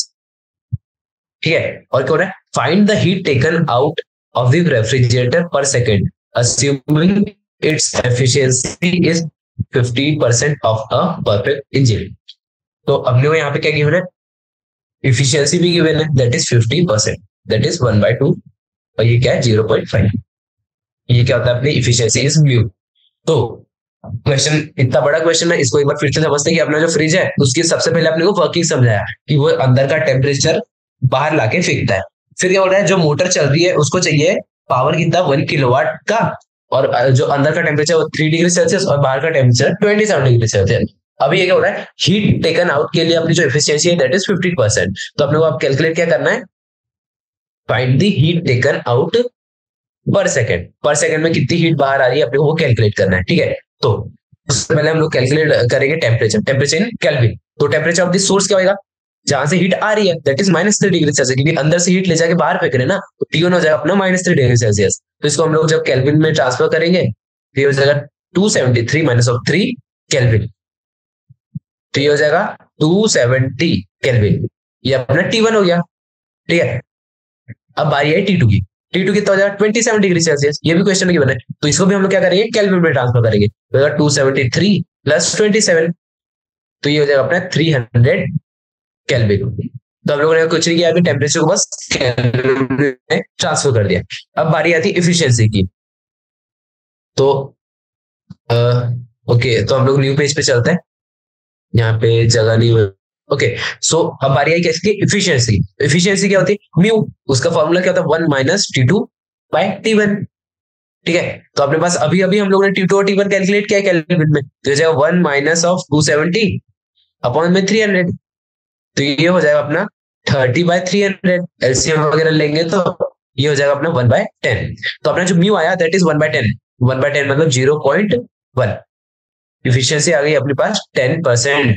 ठीक है, और क्या हो रहा है, find the heat taken out of the refrigerator per second assuming its efficiency is 50% of a perfect engine। तो अपने को यहाँ पे क्या गिवन है, इफिशियंसी भी गिवन है, दैट इज 50%, दैट इज 1/2, और ये क्या है 0.5। ये क्या होता है, अपनी इफिशियंसी इज म्यू। तो क्वेश्चन इतना बड़ा क्वेश्चन है, इसको एक बार फिर से समझते हैं कि अपना जो फ्रिज है उसकी सबसे पहले अपने को वर्किंग समझाया कि वो अंदर का टेम्परेचर बाहर लाके फेंकता है। फिर क्या हो रहा है, जो मोटर चल रही है उसको चाहिए पावर कितना 1 किलोवाट का, और जो अंदर का टेम्परेचर वो 3 डिग्री सेल्सियस और बाहर का टेम्परेचर 27 डिग्री सेल्सियस। अभी ये क्या हो रहा है, हीट टेकन आउट के लिए अपनी जो एफिशिएंसी है दैट इज 50%। तो अपने को आप कैलकुलेट क्या करना है, find the heat taken out per second में कितनी हीट बाहर आ रही है अपने को वो कैलकुलेट करना है। ठीक है, तो उससे पहले हम लोग कैलकुलेट करेंगे टेम्परेचर इन केल्विन। तो टेम्परेचर ऑफ द सोर्स क्या होगा, जहां से हीट आ रही है दैट इज -3 डिग्री सेल्सियस, क्योंकि अंदर से हीट ले जाके बाहर फेंक रहे हैं ना, तो T1 हो जाएगा अपना -3 डिग्री सेल्सियस। तो इसको हम लोग जब केल्विन में ट्रांसफर करेंगे तो ये हो जाएगा 273 -3 केल्विन। तो ये हो जाएगा 270 केल्विन, ये अपना T1 हो गया। ठीक है, अब बारी है T2 की। T2 कितना हो जाएगा 27 डिग्री सेल्सियस, ये भी क्वेश्चन में गिवन है। तो इसको भी हम लोग क्या करेंगे, केल्विन में ट्रांसफर करेंगे, तो 273 + 27, तो ये हो जाएगा अपना 300 केल्विन। तो हम लोगों ने कुछ नहीं किया, अभी टेम्परेचर को बस केल्विन में ट्रांसफर कर दिया। अब बारी आती है इफिशियंसी की। तो ओके, तो हम लोग न्यू पेज पे चलते हैं, यहाँ पे जगह नहीं ओके, सो अब बारी आई किसकी, इफिशियंसी। इफिशियंसी क्या होती है, म्यू, उसका फॉर्मूला क्या होता है, 1 माइनस T2 बाय T1। ठीक है, तो अपने पास अभी अभी हम लोग ने T2 और T1 कैलकुलेट किया कैलकुलेट में, तो जाएगा 1 माइनस ऑफ 270 अपॉन में 300, तो ये हो जाएगा अपना 30/300। एलसीएम वगैरह लेंगे तो ये हो जाएगा अपना 1/10। तो अपना जो म्यू आया दैट इज 1/10। 1/10 मतलब 0.1। इफिशियंसी आ गई अपने पास 10%।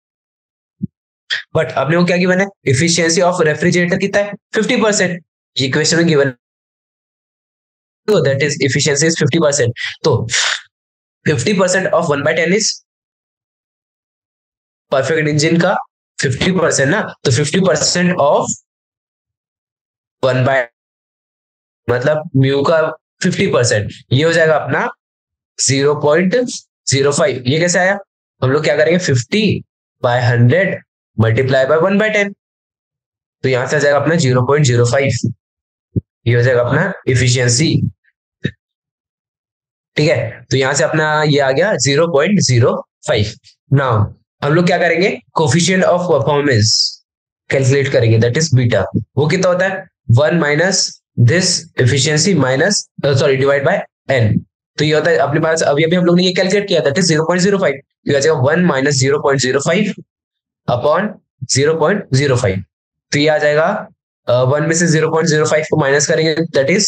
बट आपने वो क्या गिवन है, इफिशियंसी ऑफ रेफ्रिजरेटर कितना है, 50%। ये क्वेश्चन में गिवन, तो दैट इज इफिशियंसी इज 50%। तो 50% ऑफ 1/10 इज परफेक्ट इंजन का 50% ना, तो 50% ऑफ 1 बाय मतलब म्यू का 50%, ये हो जाएगा अपना 0.05। ये कैसे आया, हम लोग क्या करेंगे 50/100 मल्टीप्लाई बाय 1/10, तो यहां से आ जाएगा अपना 0.05। ये हो जाएगा अपना इफिशियंसी। ठीक है, तो यहां से अपना ये आ गया 0.05। नाउ हम लोग क्या करेंगे, कोफिशिएंट ऑफ परफॉर्मेंस कैलकुलेट करेंगे, दैट इज बीटा। वो कितना होता है, 1 minus this efficiency minus sorry divide by n। तो ये होता है अपने पास अभी अभी हम लोग ने ये कैलकुलेट किया, दैट इज 0.05। तो आ जाएगा 1 माइनस 0.05 अपॉन 0.05। तो ये आ जाएगा 1 में से 0.05 को माइनस करेंगे दैट इज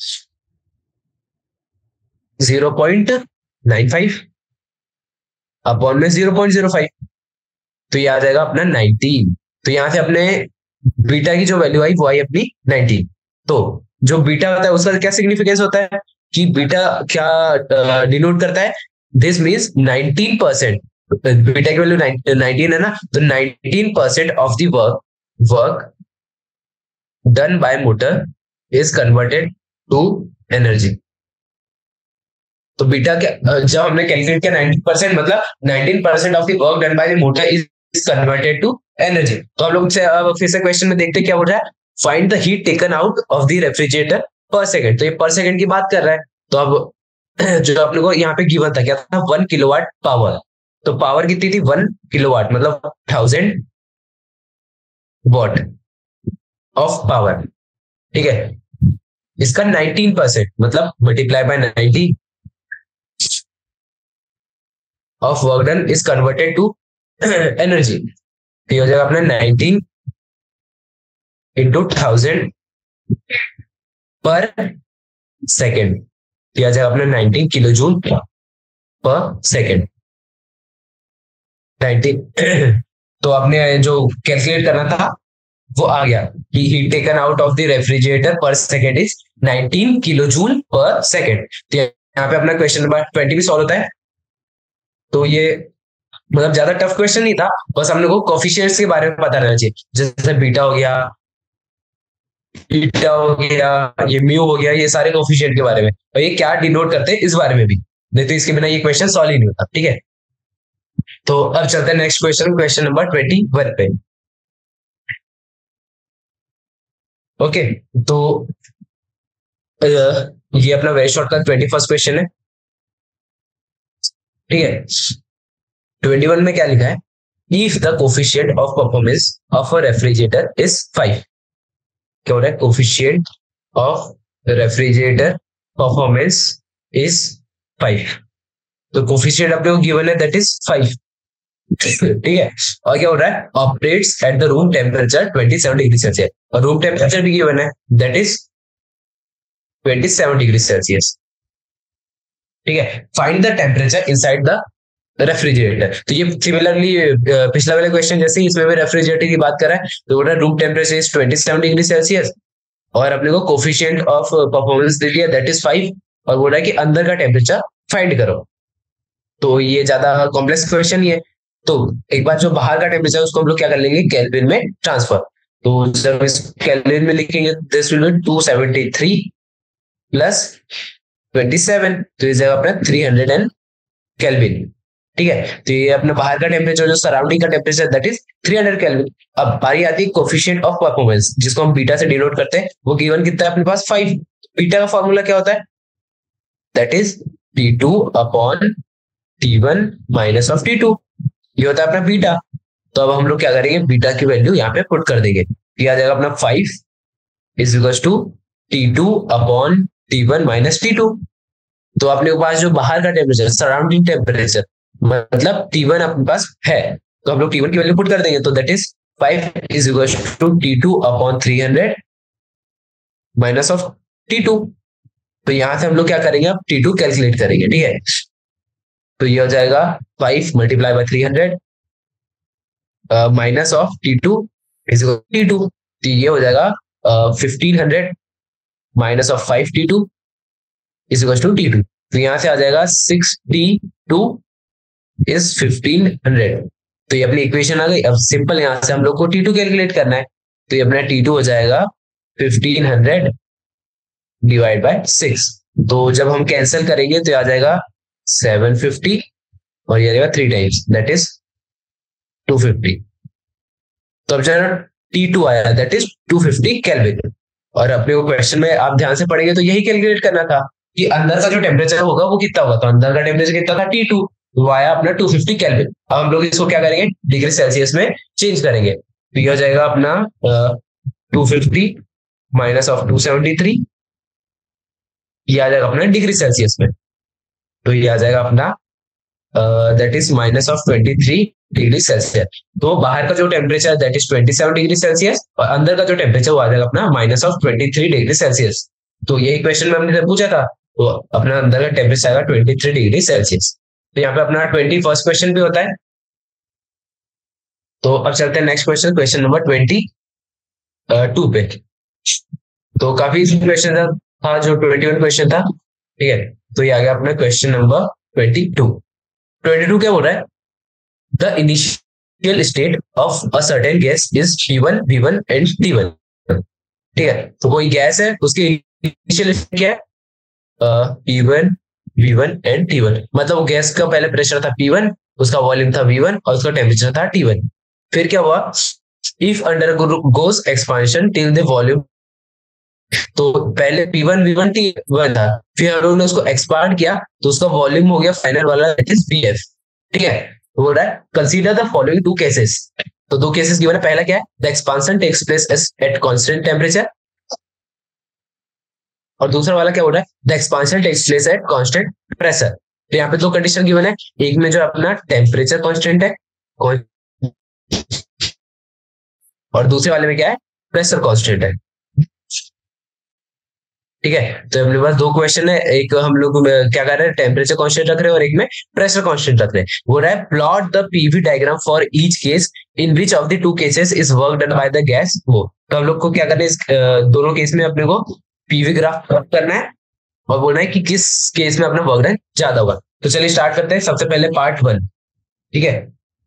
0.95 अपॉन में 0.05, तो ये आ जाएगा अपना 19। तो यहां से अपने बीटा की जो वैल्यू आई वो आई अपनी 19। तो जो बीटा होता है उसका क्या सिग्निफिकेंस होता है कि बीटा क्या डिनोट करता है, दिस मीन्स 19%। बीटा की वैल्यू 19 है ना, तो 19% of the work done by motor is converted to energy. तो बीटा क्या, जब हमने कैलकुलेट किया 90% मतलब 19% of the work done by the motor is converted to energy. तो हम लोग फिर से क्वेश्चन में देखते क्या बोल रहा है, find the heat taken out of the refrigerator per second. तो ये पर सेकंड की बात कर रहा है, तो अब जो अपने को यहाँ पे गिवन था क्या था, 1 किलोवाट पावर। तो पावर कितनी थी, 1 किलोवाट मतलब 1000 वॉट ऑफ पावर। ठीक है, इसका 19% मतलब multiply by 90 of work done is converted to energy. तो ये हो जाएगा अपना 19 इंटू 1000 पर सेकेंड, तो आ जाएगा अपना 19 किलो जूल पर सेकेंड। 19 तो आपने जो कैलकुलेट करना था वो आ गया कि heat taken out of the refrigerator per second is 19 kilo joule per second. तो यहाँ पे अपना क्वेश्चन नंबर 20 भी सॉल्व होता है। तो ये मतलब ज्यादा टफ क्वेश्चन नहीं था, बस हम लोग को कोफिशिएंट्स के बारे में पता रहना चाहिए, जैसे बीटा हो गया, बीटा हो गया, ये म्यू हो गया, ये सारे कोफिशिएंट के बारे में, और ये क्या डिनोट करते हैं इस बारे में भी, नहीं तो इसके बिना ये क्वेश्चन सॉल्व ही नहीं होता। ठीक है, तो अब चलते हैं नेक्स्ट क्वेश्चन, क्वेश्चन नंबर 21 पे। ओके, तो ये अपना वेरी शॉर्ट का 21st क्वेश्चन है। ठीक है, 21 में क्या लिखा है, if the coefficient of performance of a refrigerator is 5। क्या हो रहा है, coefficient of refrigerator performance is 5। तो कोफिशिएंट अपने को गिवन है दैट इज 5। ठीक है, और क्या हो रहा है, operates at the room temperature 27 degree Celsius, और रूम टेम्परेचर भी गिवन है दैट इज 27 डिग्री सेल्सियस। ठीक है, find the temperature inside the refrigerator. तो ये सिमिलरली पिछला वाला क्वेश्चन जैसे इसमें भी रेफ्रिजरेटर की बात कर रहा है, तो बोल रहा है room temperature is 27 degree Celsius, और अपने को कोफिशिएंट ऑफ परफॉर्मेंस दे दिया दैट इज 5, और बोल रहा है कि अंदर का टेम्परेचर फाइंड करो। तो ये ज्यादा कॉम्प्लेक्स क्वेश्चन ही है। तो एक बार जो बाहर का टेम्परेचर उसको हम लोग क्या कर लेंगे, केल्विन में ट्रांसफर। तो जब इस केल्विन में लिखेंगे दिस विल बी 273 प्लस 27, तो इस जगह अपना 300 केल्विन। ठीक है, तो ये अपना बाहर का टेम्परेचर, जो सराउंडिंग का टेम्परेचर दैट इज 300 केल्विन। अब बारी आती है कोफिशिएंट ऑफ परफॉर्मेंस, जिसको हम बीटा से डिनोट करते हैं, वो गिवन कितना है अपने पास 5। बीटा का फॉर्मूला क्या होता है, that is P2 upon T1 minus of T2, ये होता है अपना बीटा। तो अब हम लोग क्या करेंगे, बीटा की वैल्यू यहाँ पे पुट कर देंगे। ये आ जाएगा अपना 5 is equal to T2 upon T1 minus T2। तो अपने पास जो बाहर का टेम्परेचर, सराउंडिंग टेम्परेचर, मतलब T1 अपने पास है, तो हम लोग T1 की वैल्यू पुट कर देंगे। तो that is 5 is equal to T2 upon 300 minus of T2। तो यहां से हम लोग क्या करेंगे, अब T2 कैलकुलेट करेंगे, ठीक है। तो ये हो जाएगा 5 multiply by 300 minus of T2 is equal to T2। तो ये हो जाएगा 1500 minus of 5 T2 is equal to T2। तो यहां से आ जाएगा 6T2 इज 1500। तो ये अपनी इक्वेशन आ गई। अब सिंपल यहां से हम लोग को T2 कैलकुलेट करना है। तो ये अपना T2 हो जाएगा 1500 डिवाइड बाय 6। तो जब हम कैंसिल करेंगे तो आ जाएगा 750 और ये आ जाएगा 3 टाइम्स, दैट इज 250। तो अब जो T2 आया दैट इज 250 केल्विन। और अपने को क्वेश्चन में आप ध्यान से पढ़ेंगे तो यही कैलकुलेट करना था कि अंदर का जो टेम्परेचर होगा वो कितना होगा। तो अंदर का टेम्परेचर कितना था, T2, वो आया अपना 250 केल्विन। अब हम लोग इसको क्या करेंगे, डिग्री सेल्सियस में चेंज करेंगे। तो ये हो जाएगा अपना 250 माइनस ऑफ 273, ये आ जाएगा अपना डिग्री सेल्सियस में। तो ये आ जाएगा अपना that is minus of 23 degree Celsius. तो बाहर का जो टेम्परेचर है दैट इज 27 डिग्री सेल्सियस और अंदर का जो टेम्परेचर वो आ जाएगा अपना माइनस ऑफ 23 डिग्री सेल्सियस। तो यही क्वेश्चन में हमने पूछा था। तो अपना अंदर का टेम्परेचर आएगा 23 डिग्री सेल्सियस। तो यहाँ पे अपना 21st क्वेश्चन भी होता है। तो अब चलते हैं नेक्स्ट क्वेश्चन, क्वेश्चन नंबर 22 पे। तो काफी क्वेश्चन था जो 21 क्वेश्चन था, ठीक है। तो ये आ गया अपना क्वेश्चन नंबर 22। 22 क्या बोल रहा है, the initial state of a certain gas is P1, V1 and T1। ठीक है, तो कोई गैस है उसकी इनिशियल स्टेट क्या है, P1, V1 एंड T1। मतलब वो गैस का पहले प्रेशर था P1, उसका वॉल्यूम था V1 और उसका टेम्परेचर था T1। फिर क्या हुआ, if undergoes expansion till the volume. तो पहले P1, V1, T1 था, फिर हम लोगों ने उसको एक्सपांड किया तो उसका वॉल्यूम हो गया फाइनल वाला दैट इज VF। ठीक है, तो बोल रहा है कंसीडर द फॉलोइंग 2 केसेस। तो 2 केसेस गिवन है। पहला क्या है, the expansion takes place at constant temperature, और दूसरा वाला क्या हो रहा है, the expansion takes place at constant pressure. तो यहाँ पे 2 कंडीशन गिवन है, एक में जो अपना टेम्परेचर कांस्टेंट है और दूसरे वाले में क्या है, प्रेशर कांस्टेंट है। ठीक है, तो अपने पास 2 क्वेश्चन है, एक हम लोग क्या कर रहे हैं, टेम्परेचर कांस्टेंट रख रहे हैं और एक में प्रेशर कांस्टेंट रख रहे हैं। वो रहा है plot the PV diagram for each case in which of the 2 cases is work done by the gas. वो तो हम लोग को क्या करना है, इस दोनों केस में अपने को पीवी ग्राफ प्लॉट करना है और बोलना है कि किस केस में अपना वर्क डन ज्यादा होगा। तो चलिए स्टार्ट करते हैं। सबसे पहले पार्ट 1। ठीक है,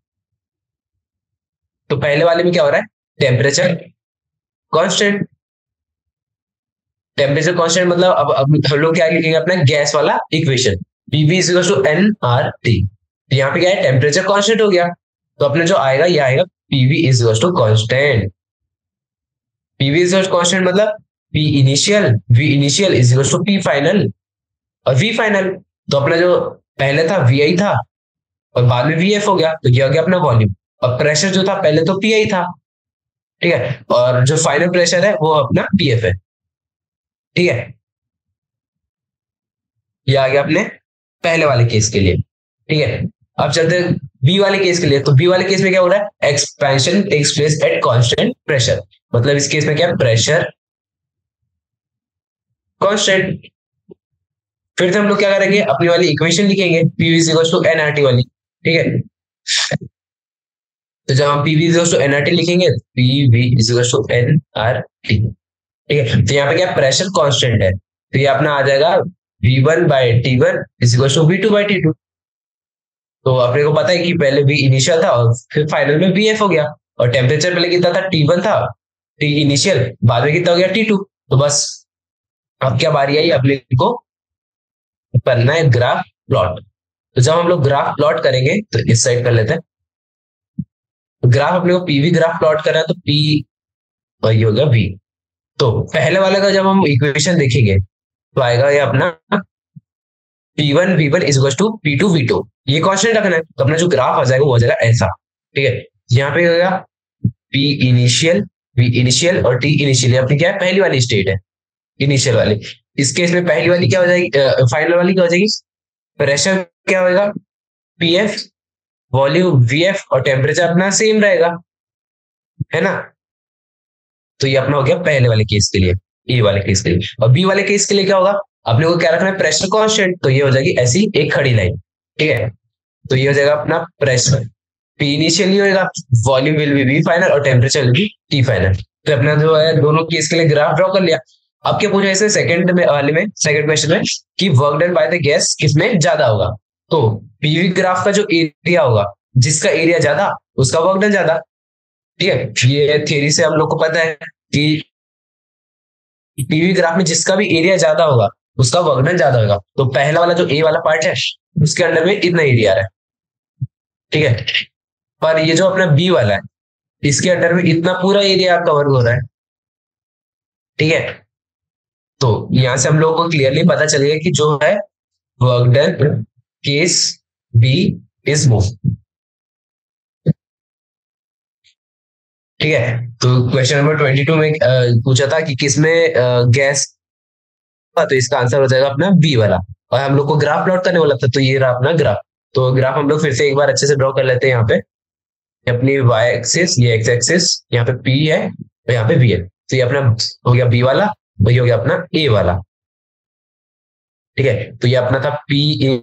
तो पहले वाले में क्या हो रहा है, टेम्परेचर कांस्टेंट। टेम्परेचर कांस्टेंट मतलब अब हम लोग क्या लिखेंगे, अपना गैस वाला equation PV is equal to nRT। यहाँ पे क्या है, टेम्परेचर कांस्टेंट हो गया, तो अपने जो आएगा ये आएगा PV is equal to constant. PV is equal to constant मतलब P initial, V initial is equal to P final और V फाइनल। तो अपना जो पहले था VI था और बाद में VF हो गया, तो ये हो गया अपना वॉल्यूम। और प्रेशर जो था पहले तो PI था, ठीक है, और जो फाइनल प्रेशर है वो अपना PF है। ठीक है, ये आ गया अपने पहले वाले केस के लिए। ठीक है, अब चलते हैं बी वाले केस के लिए। तो बी वाले केस में क्या हो रहा है, expansion takes place at constant pressure. मतलब इस केस में क्या है, प्रेशर कांस्टेंट। फिर से हम लोग क्या करेंगे, अपनी वाली इक्वेशन लिखेंगे PV is equal to nRT वाली। ठीक है, तो जब हम PV is equal to nRT लिखेंगे, PV is equal to nRT। ठीक है, तो यहाँ पे क्या प्रेशर कांस्टेंट है, तो ये अपना आ जाएगा V1 by T1 is equal to V2 by T2। तो अपने को पता है कि पहले V इनिशियल था और फिर फाइनल में VF हो गया, और टेम्परेचर पहले कितना था, T1 था, T इनिशियल, बाद में कितना हो गया T2। तो बस अब क्या बारी आई, अपने को करना है ग्राफ प्लॉट। तो जब हम लोग ग्राफ प्लॉट करेंगे तो इस साइड कर लेते हैं। ग्राफ अपने को PV ग्राफ प्लॉट करना है, तो P और ये हो गया V। तो पहले वाले का जब हम इक्वेशन देखेंगे तो आएगा ये अपना P1 V1 is equal to P2 V2। ये कांस्टेंट रखना है, तो अपना जो ग्राफ आ जाएगा वो हो जाएगा ऐसा। ठीक है, यहाँ पे होगा पी इनिशियल, वी इनिशियल और टी इनिशियल। अपनी क्या है, पहली वाली स्टेट है, इनिशियल वाली। इस केस में पहली वाली क्या हो जाएगी, फाइनल वाली क्या हो जाएगी, प्रेशर क्या होगा, पीएफ, वॉल्यूम वीएफ, और टेम्परेचर अपना सेम रहेगा, है ना। तो ये अपना हो गया पहले वाले केस के लिए, ए वाले केस के लिए। और बी वाले केस के लिए क्या होगा, अपने को क्या रखना है, प्रेशर कांस्टेंट। तो ये हो जाएगी ऐसी एक खड़ी लाइन, ठीक है। तो ये हो जाएगा अपना प्रेशर, पी इनिशियली होगा, volume will be V final और temperature will be T final. तो अपना जो है दोनों केस के लिए ग्राफ ड्रॉ कर लिया। अब क्या पूछा इसे सेकंड में वाले में, सेकंड क्वेश्चन में, कि work done by the gas किसमें ज्यादा होगा। तो पीवी ग्राफ का जो एरिया होगा, जिसका एरिया ज्यादा उसका वर्क डन ज्यादा, ठीक है। ये थ्योरी से हम लोग को पता है कि पीवी ग्राफ में जिसका भी एरिया ज्यादा होगा उसका वर्क डन ज्यादा होगा। तो पहला वाला जो ए वाला पार्ट है उसके अंदर में इतना एरिया है, ठीक है। पर ये जो अपना बी वाला है इसके अंडर में इतना पूरा एरिया कवर हो रहा है, ठीक है। तो यहां से हम लोग को क्लियरली पता चल गया कि जो है work done case B is more, ठीक है। तो क्वेश्चन नंबर 22 में पूछा था कि किसमें गैस, तो इसका आंसर हो जाएगा अपना बी वाला। और हम लोग को ग्राफ प्लॉट करने वाला था, तो ये रहा अपना ग्राफ। तो ग्राफ हम लोग फिर से एक बार अच्छे से ड्रॉ कर लेते हैं। यहाँ पे अपनी y एक्सिस, ये x एक्सिस, यहाँ पे p है और यहाँ पे v है। तो ये अपना हो गया b वाला, और ये हो गया अपना a वाला, ठीक है। तो ये अपना था p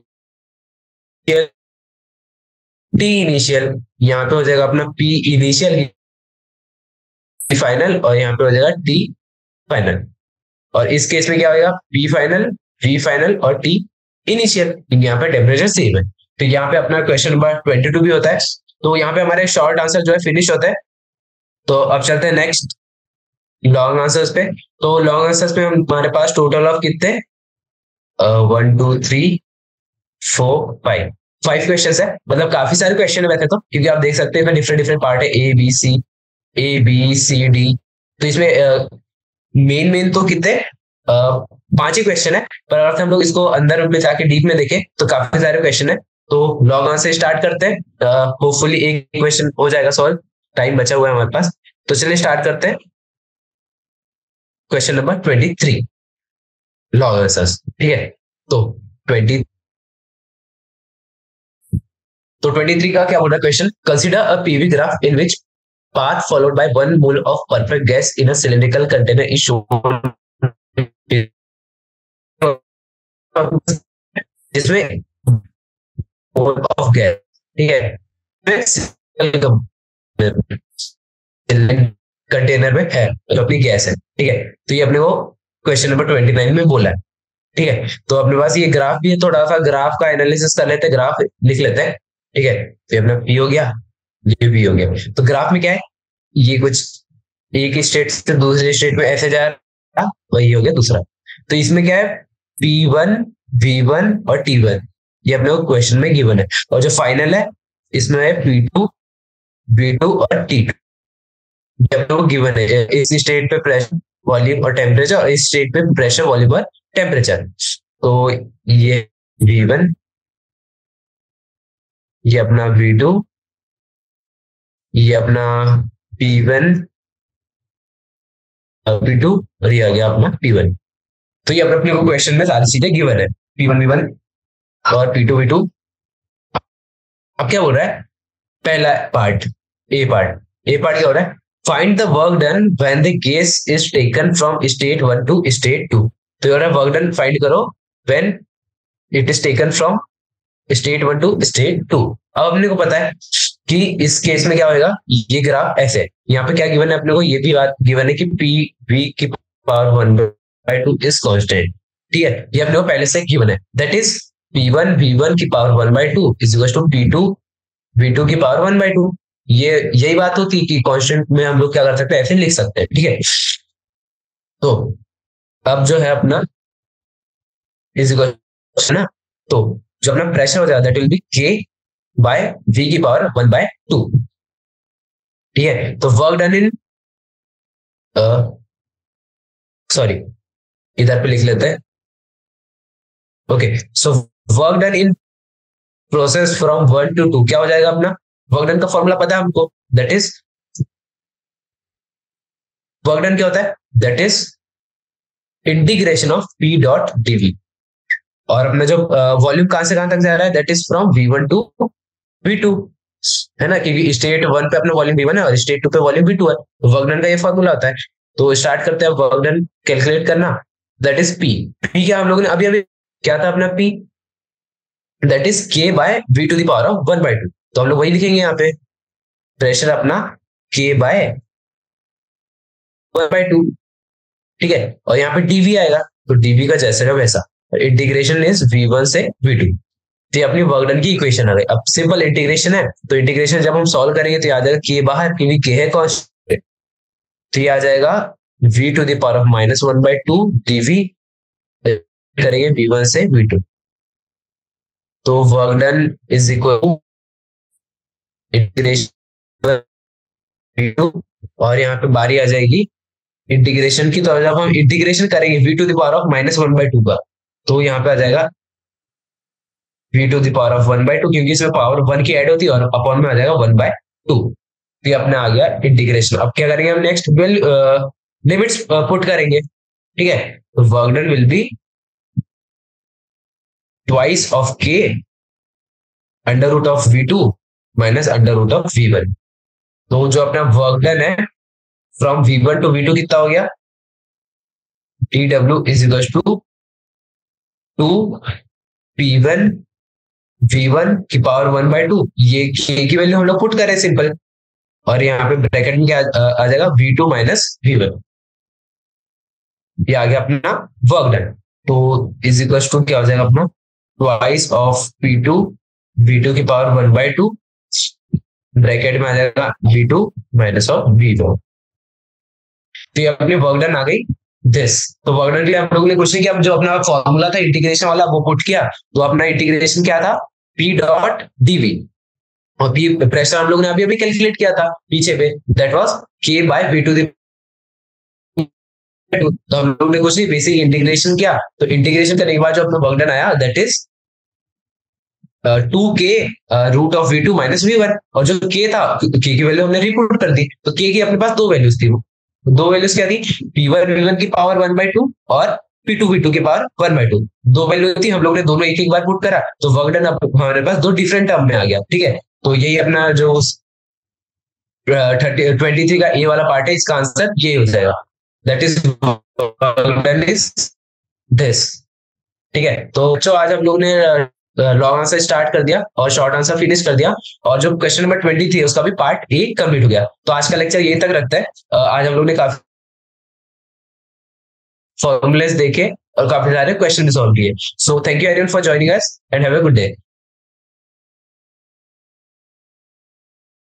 t इनिशियल, यहाँ पे हो जाएगा अपना p इनिशियल फाइनल, और यहाँ पे हो जाएगा t फाइनल। और इस केस में क्या होगा, p फाइनल, v फाइनल और t इनिशियल। यहाँ पे टेम्परेचर सेम है। तो यहाँ पे अपना क्वेश्चन नंबर 22 भी होता है। तो यहाँ पे हमारे शॉर्ट आंसर जो है फिनिश होता है। तो अब चलते हैं नेक्स्ट लॉन्ग आंसर्स पे। तो लॉन्ग आंसर्स में हमारे पास टोटल ऑफ कितने, 1 2 3 4 5 5 क्वेश्चन है। मतलब काफी सारे क्वेश्चन है वैसे तो, क्योंकि आप देख सकते हैं डिफरेंट डिफरेंट पार्ट है, ए बी सी डी। तो इसमें मेन मेन तो कितने 5 ही क्वेश्चन है। पर अगर हम लोग इसको अंदर में जाके डीप में देखें तो काफी सारे क्वेश्चन है। तो लॉन्ग आंसर स्टार्ट करते हैं। होपफुली एक क्वेश्चन हो जाएगा सॉल्व, टाइम बचा हुआ है हमारे पास। तो चलिए स्टार्ट करते हैं क्वेश्चन नंबर 23 लॉन्ग आंसर्स, ठीक है। तो 20 तो 23 का क्या बोल रहा है question, consider a PV graph in which path followed by 1 mole of perfect gas in a cylindrical container is shown, जिसमें मोल ऑफ गैस, ठीक है, कंटेनर में है जो अपनी गैस है, ठीक है। तो ये अपने को क्वेश्चन नंबर 29 में बोला है, ठीक है। तो अपने पास ये ग्राफ भी है, थोड़ा सा ग्राफ का एनालिसिस कर लेते हैं, ग्राफ लिख लेते हैं, ठीक है। तो अपना पी हो गया, ये भी हो गया। तो ग्राफ में क्या है, ये कुछ एक स्टेट से दूसरे स्टेट में ऐसे जा रहा, वही हो गया दूसरा। तो इसमें क्या है, P1 V1 और T1, ये अपने को क्वेश्चन में गिवन है। और जो फाइनल है इसमें है P2 V2 और T2, ये अपने को गिवन है। इस स्टेट पे प्रेशर वॉल्यूम और टेम्परेचर, और इस स्टेट पे प्रेशर वॉल्यूम और टेम्परेचर। तो ये V1, ये अपना V2, ये अपना P1 P2 और ये आ गया अपना P1। तो ये अपने को क्वेश्चन में सारी चीजें गिवन है, P1 V1 और P2 V2। अब क्या बोल रहा है, पहला पार्ट ए पार्ट क्या हो रहा है, find the work done when the gas is taken from state 1 to state 2। तो ये वर्क डन फाइंड करो when it is taken from state 1 to state 2। अब अपने को पता है कि इस केस में क्या होगा, ये ग्राफ ऐसे है। यहाँ पे क्या गिवन है अपने को, ये भी बात गिवन है कि पी वी की पावर 1/2 इज कांस्टेंट, ठीक है। ये अपने को पहले से गिवन है, दैट इज P1 V1 की power 1/2 is equal to P2 V2 की पावर 1/2। ये यही बात होती है कि कांस्टेंट में हम लोग क्या कर सकते हैं, ऐसे लिख सकते हैं, ठीक है। तो अब जो है अपना इज इक्वल ना, तो जो अपना प्रेशर हो जाता है that will be K by V की पावर 1/2, ठीक है। तो वर्क डन इन, सॉरी इधर पे लिख लेते हैं, okay. So work done in process from 1 to 2 क्या हो जाएगा अपना, वर्क डन का फॉर्मूला पता है हमको, दैट इज वर्क डन क्या होता है, that is integration of P dot DV. और अपना जो वॉल्यूम कहां से कहां तक जा रहा है, that is from V1 to V2, है ना, क्योंकि स्टेट 1 पे अपना वॉल्यूम V1 है और स्टेट 2 पे वॉल्यूम V2 है। तो वर्क डन का ये फॉर्मूला होता है। तो स्टार्ट करते हैं वर्क डन कैलकुलेट करना, दैट इज पी। पी क्या हम लोगों ने अभी अभी क्या था अपना P, that is K by V to the power of 1/2। तो हम लोग वही लिखेंगे यहाँ पे, प्रेशर अपना K बाय 1/2, ठीक है। और यहाँ पे डीवी आएगा, तो डीवी का जैसा का वैसा, इंटीग्रेशन इज V1 से V2। तो ये अपनी वर्क डन की इक्वेशन आ गई। अब सिंपल इंटीग्रेशन है, तो इंटीग्रेशन जब हम सॉल्व करेंगे तो आ जाएगा K बाहर, क्योंकि K है कांस्टेंट, तो ये आ जाएगा V to the power of -1/2 DV करेंगे V1 से V2। तो work done is equal to integration V2, और यहाँ पे बारी आ जाएगी इंटीग्रेशन की। तो जब हम इंटीग्रेशन करेंगे V to the power of -1/2 का, तो यहाँ पे आ जाएगा V to the power of 1/2, क्योंकि इसमें पावर 1 की ऐड होती है, और अपॉन में आ जाएगा 1/2। तो ये अपने आ गया इंटीग्रेशन। अब क्या करेंगे हम नेक्स्ट, लिमिट्स पुट करेंगे, ठीक है। तो work done will be twice of K under root of V2 minus under root of V1। तो जो अपना वर्क डन है फ्रॉम V1 टू V2 कितना हो गया, TW is equal to 2P1 V1 की पावर 1/2, ये K की वैल्यू हम लोग पुट करें सिंपल, और यहाँ पे ब्रैकेट में क्या आ जाएगा, V2 माइनस V1। ये आ गया अपना वर्क डन। तो इज इक्वल टू क्या हो जाएगा अपना, ट्वाइस ऑफ P2 V2 की पावर 1/2, ब्रैकेट में आ जाएगा V2 माइनस ऑफ V1। तो ये अपनी वर्क डन आ गई दिस। तो वर्क डन के लिए हम लोगों ने क्वेश्चन किया, जो अपना फॉर्मूला था इंटीग्रेशन वाला वो पुट किया। तो अपना इंटीग्रेशन क्या था, P डॉट डीवी, और पी प्रेशर हम लोग ने अभी अभी कैलकुलेट किया था पीछे पे, that was K by V to the. तो हम लोग ने कुछ नहीं, बेसिक इंटीग्रेशन किया। तो इंटीग्रेशन करने के बाद जो अपना वर्क डन आया, that is 2K root of V2 minus V1। और जो K था, K की वैल्यू हमने रिपुट कर दी। तो K की अपने पास दो वैल्यूज थी, दो वैल्यूज क्या थी, P1 V1 की पावर 1/2 और P2 V2 की पावर 1/2। दो वैल्यू थी, हम लोग ने दोनों एक एक बार पुट करा, तो वर्क डन हमारे पास दो डिफरेंट टर्म में आ गया, ठीक है। तो यही अपना जो 23 का ए वाला पार्ट है, इसका आंसर ये हो जाएगा, दैट इज दिस, ठीक है। तो आज हम लोग ने लॉन्ग आंसर स्टार्ट कर दिया और शॉर्ट आंसर फिनिश कर दिया, और जो क्वेश्चन नंबर 20 थी उसका भी पार्ट ए कंप्लीट हो गया। तो आज का लेक्चर यही तक रखता है। आज हम लोग ने काफी फॉर्मूलेस देखे और काफी सारे क्वेश्चन भी सॉल्व किए। So thank you everyone for joining us and have a good day.